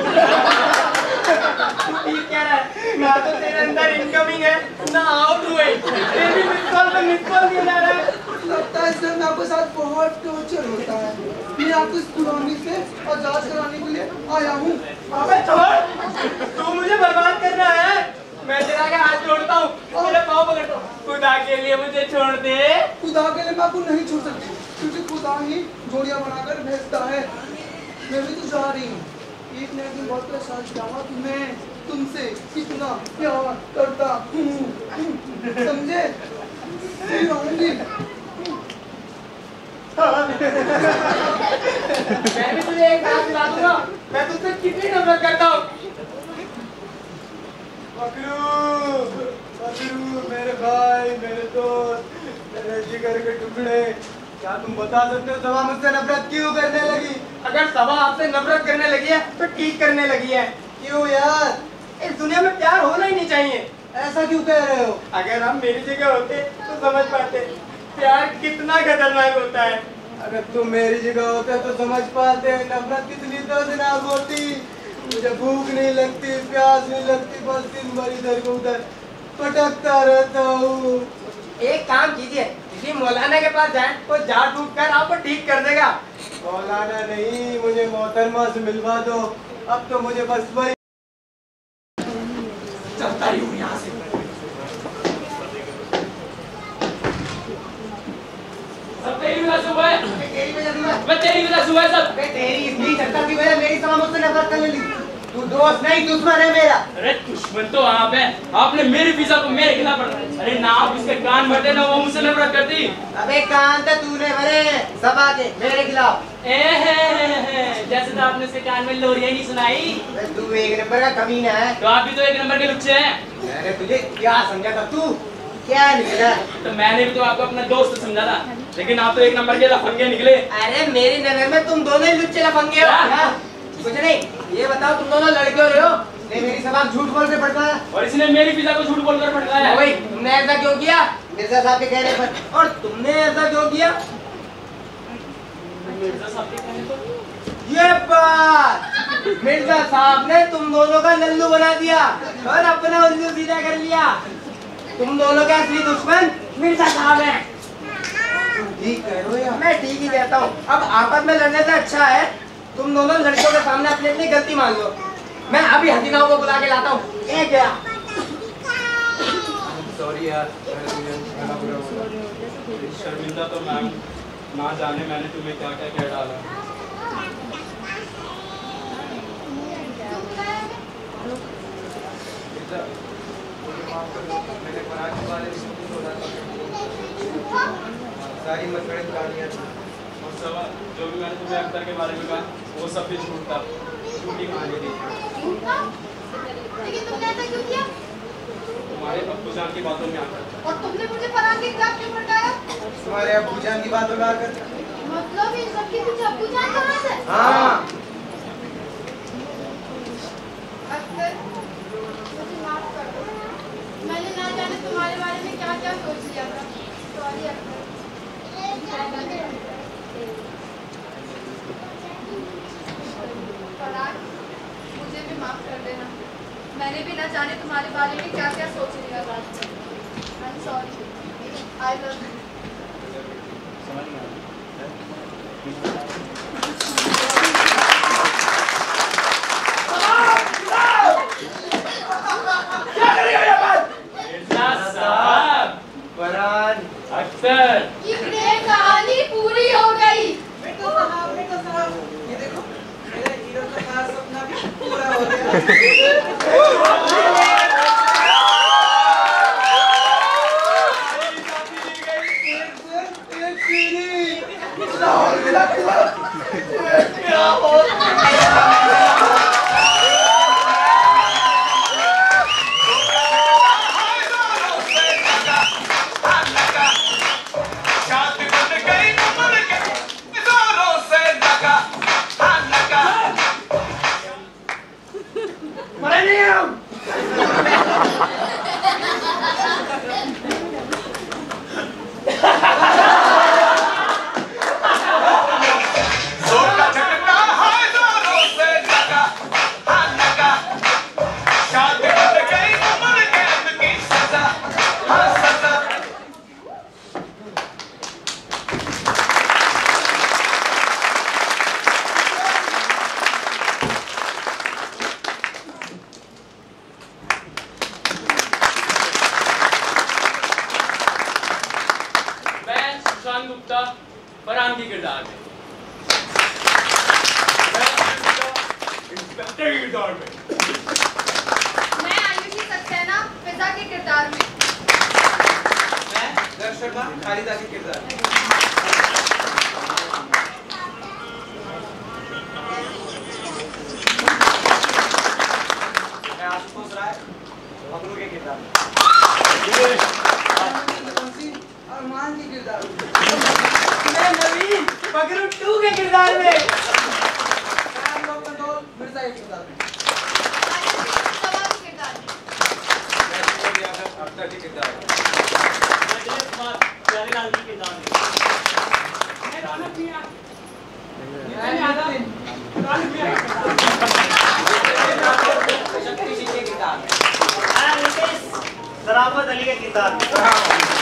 Speaker 6: तू ठीक कह रहा है, ना तो तेरे अंदर इनकमिंग है ना आउटगोइंग। तेरी मिस कॉल पे मिस कॉल दिया जा रहा है।
Speaker 8: लगता है सर मैं आपके साथ बहुत टॉर्चर होता है। मैं आपको इस पुरानी से आजाद कराने के लिए आया हूँ।
Speaker 6: अबे छोड़, तू मुझे बर्बाद कर रहा है। मैं तेरा के हाथ जोड़ता हूँ, मेरे पाँव पकड़ता हूँ। खुदा के लिए मुझे छोड़ दे।
Speaker 8: खुदा के लिए मैं आपको नहीं छोड़ सकती, क्योंकि खुदा ही जोड़ियां बनाकर भेजता है। मैं भी तो जा रही हूँ। एक न एक दिन बहुत एहसास किया कि मैं तुमसे कितना प्यार करता हूँ। समझे? मैं रहूंगी।
Speaker 6: मैं भी तुझे एक बात बता दूंगा, मैं तुझसे कितनी नफरत करता हूँ।
Speaker 10: बकरू, मेरे भाई, मेरे दोस्त, मेरे जिगर के टुकड़े, क्या तुम बता सकते हो सभा मुझसे नफरत क्यों करने लगी?
Speaker 6: अगर सभा आपसे नफरत करने लगी है तो ठीक करने लगी है।
Speaker 10: क्यों यार?
Speaker 6: इस दुनिया में प्यार होना ही नहीं चाहिए।
Speaker 10: ऐसा क्यों कह रहे हो?
Speaker 6: अगर हम मेरी जगह होते तो समझ पाते प्यार कितना खतरनाक होता है।
Speaker 10: अगर तुम मेरी जगह होते तो समझ पाते नफरत कितनी दर्दनाक होती। मुझे भूख नहीं लगती, प्यास नहीं लगती, बस दिन भर इधर को उधर भटकता रहता हूँ।
Speaker 6: एक काम कीजिए, किसी मौलाना के पास जाएं, वो झाड़ फूक कर आपको ठीक कर देगा।
Speaker 10: मौलाना नहीं, मुझे मोहतरमा से मिलवा दो। अब तो मुझे बस वही
Speaker 3: चलता ही हूँ यहाँ से।
Speaker 6: सब तेरी वजह से हुआ है।
Speaker 3: तेरी वजह से हुआ है।
Speaker 6: मैं तेरी वजह से हुआ है सब।
Speaker 3: तेरी इसलिए चक्कर की वजह मेरी सभा मुझसे नफरत करने लगी। तू दोस्त नहीं दुश्मन है मेरा।
Speaker 6: अरे दुश्मन तो आप है, आपने मेरे वीजा को मेरे खिलाफ पढ़ा। अरे ना आप इसके कान भरते ना वो मुझसे नफरत करती।
Speaker 3: अबे कान तो तूने भरे सभा के मेरे खिलाफ।
Speaker 6: जैसे तो आपने इसके कान में लोरियां नहीं सुनाई।
Speaker 3: तू एक नंबर का कमीना है।
Speaker 6: तो आप भी तो एक नंबर के लुच्चे हैं।
Speaker 3: मैंने तुझे क्या समझा था? तू क्या निकला?
Speaker 6: तो मैंने भी तो आपको अपना दोस्त समझा था, लेकिन आप तो एक नंबर के लफंगे निकले।
Speaker 3: अरे मेरी नजर में तुम दोनों ही लुच्चे लफंगे हो। कुछ नहीं, ये बताओ तुम दोनों लड़के हो रहे हो? ने मेरी सभा झूठ बोल के भड़काया
Speaker 6: और इसने मेरी पिता को झूठ बोलकर भड़काया।
Speaker 3: भाई तुमने ऐसा क्यों किया मिर्जा साहब के कहने पर? और तुमने ऐसा क्यों किया?
Speaker 6: मिर्जा साहब के कहने पर?
Speaker 3: ये बात मिर्जा साहब ने तुम दोनों का लल्लू बना दिया और अपना उल्लू सीधा कर लिया। तुम दोनों का असली दुश्मन मिर्जा साहब है। ठीक कह रहे हो यार? मैं ठीक ही कहता हूँ। अब आपस में लड़ने से अच्छा है तुम दोनों लड़कियों के सामने अपनी अपनी गलती मान लो। मैं अभी हसीनाओं को बुला के लाता हूँ। ये क्या?
Speaker 10: सॉरी यार,
Speaker 6: शर्मिंदा तो मैम, ना जाने मैंने तुम्हें क्या क्या कह डाला।
Speaker 10: मैंने पराग के बारे में बोला था, सारी मसड़े कहानियाँ थी।
Speaker 6: और सब जो भी मैंने तुम्हें अख्तर के बारे में कहा वो सब भी झूठ था, झूठी कहानी थी।
Speaker 5: लेकिन तुमने ऐसा क्यों किया?
Speaker 6: तुम्हारे अब्बू जान की बातों में आकर।
Speaker 5: और तुमने मुझे फरहान के खिलाफ क्यों भड़काया?
Speaker 10: तुम्हारे अब्बू जान की बात लगा कर।
Speaker 5: मतलब इन सब के पीछे अब्बू जान का हाथ है?
Speaker 10: हाँ।
Speaker 5: अख्तर, मुझे माफ कर दो। मैंने ना जाने तुम्हारे बारे में क्या क्या सोच लिया था। सॉरी अख्तर। फरहान, मुझे भी माफ कर देना। मैंने भी ना जाने तुम्हारे बारे में क्या क्या सोच लिया था। I'm sorry. I love you.
Speaker 6: Akhtar
Speaker 5: कहानी पूरी हो गई।
Speaker 4: बेटो साहब, ये देखो मेरा हीरो का खास सपना भी पूरा हो गया।
Speaker 6: फरहान की किरदार में, इंस्पेक्टर के किरदार में,
Speaker 5: मैं आयुषी सक्सेना फिजा के किरदार में,
Speaker 4: मैं गर्ग शर्मा खालिदा के किरदार में।
Speaker 2: मैं आशुतोष राय बबलू के किरदार में।
Speaker 8: अरमान के किरदार में।
Speaker 11: मैं नवीन बगरू 2 के किरदार में।
Speaker 8: मिर्जा के किरदार में।
Speaker 5: सवा के किरदार में।
Speaker 2: अख्तर के किरदार में।
Speaker 11: प्यारेलाल के किरदार में। शक्ति सिंह के किरदार में।
Speaker 2: सराफत अली के किरदार में।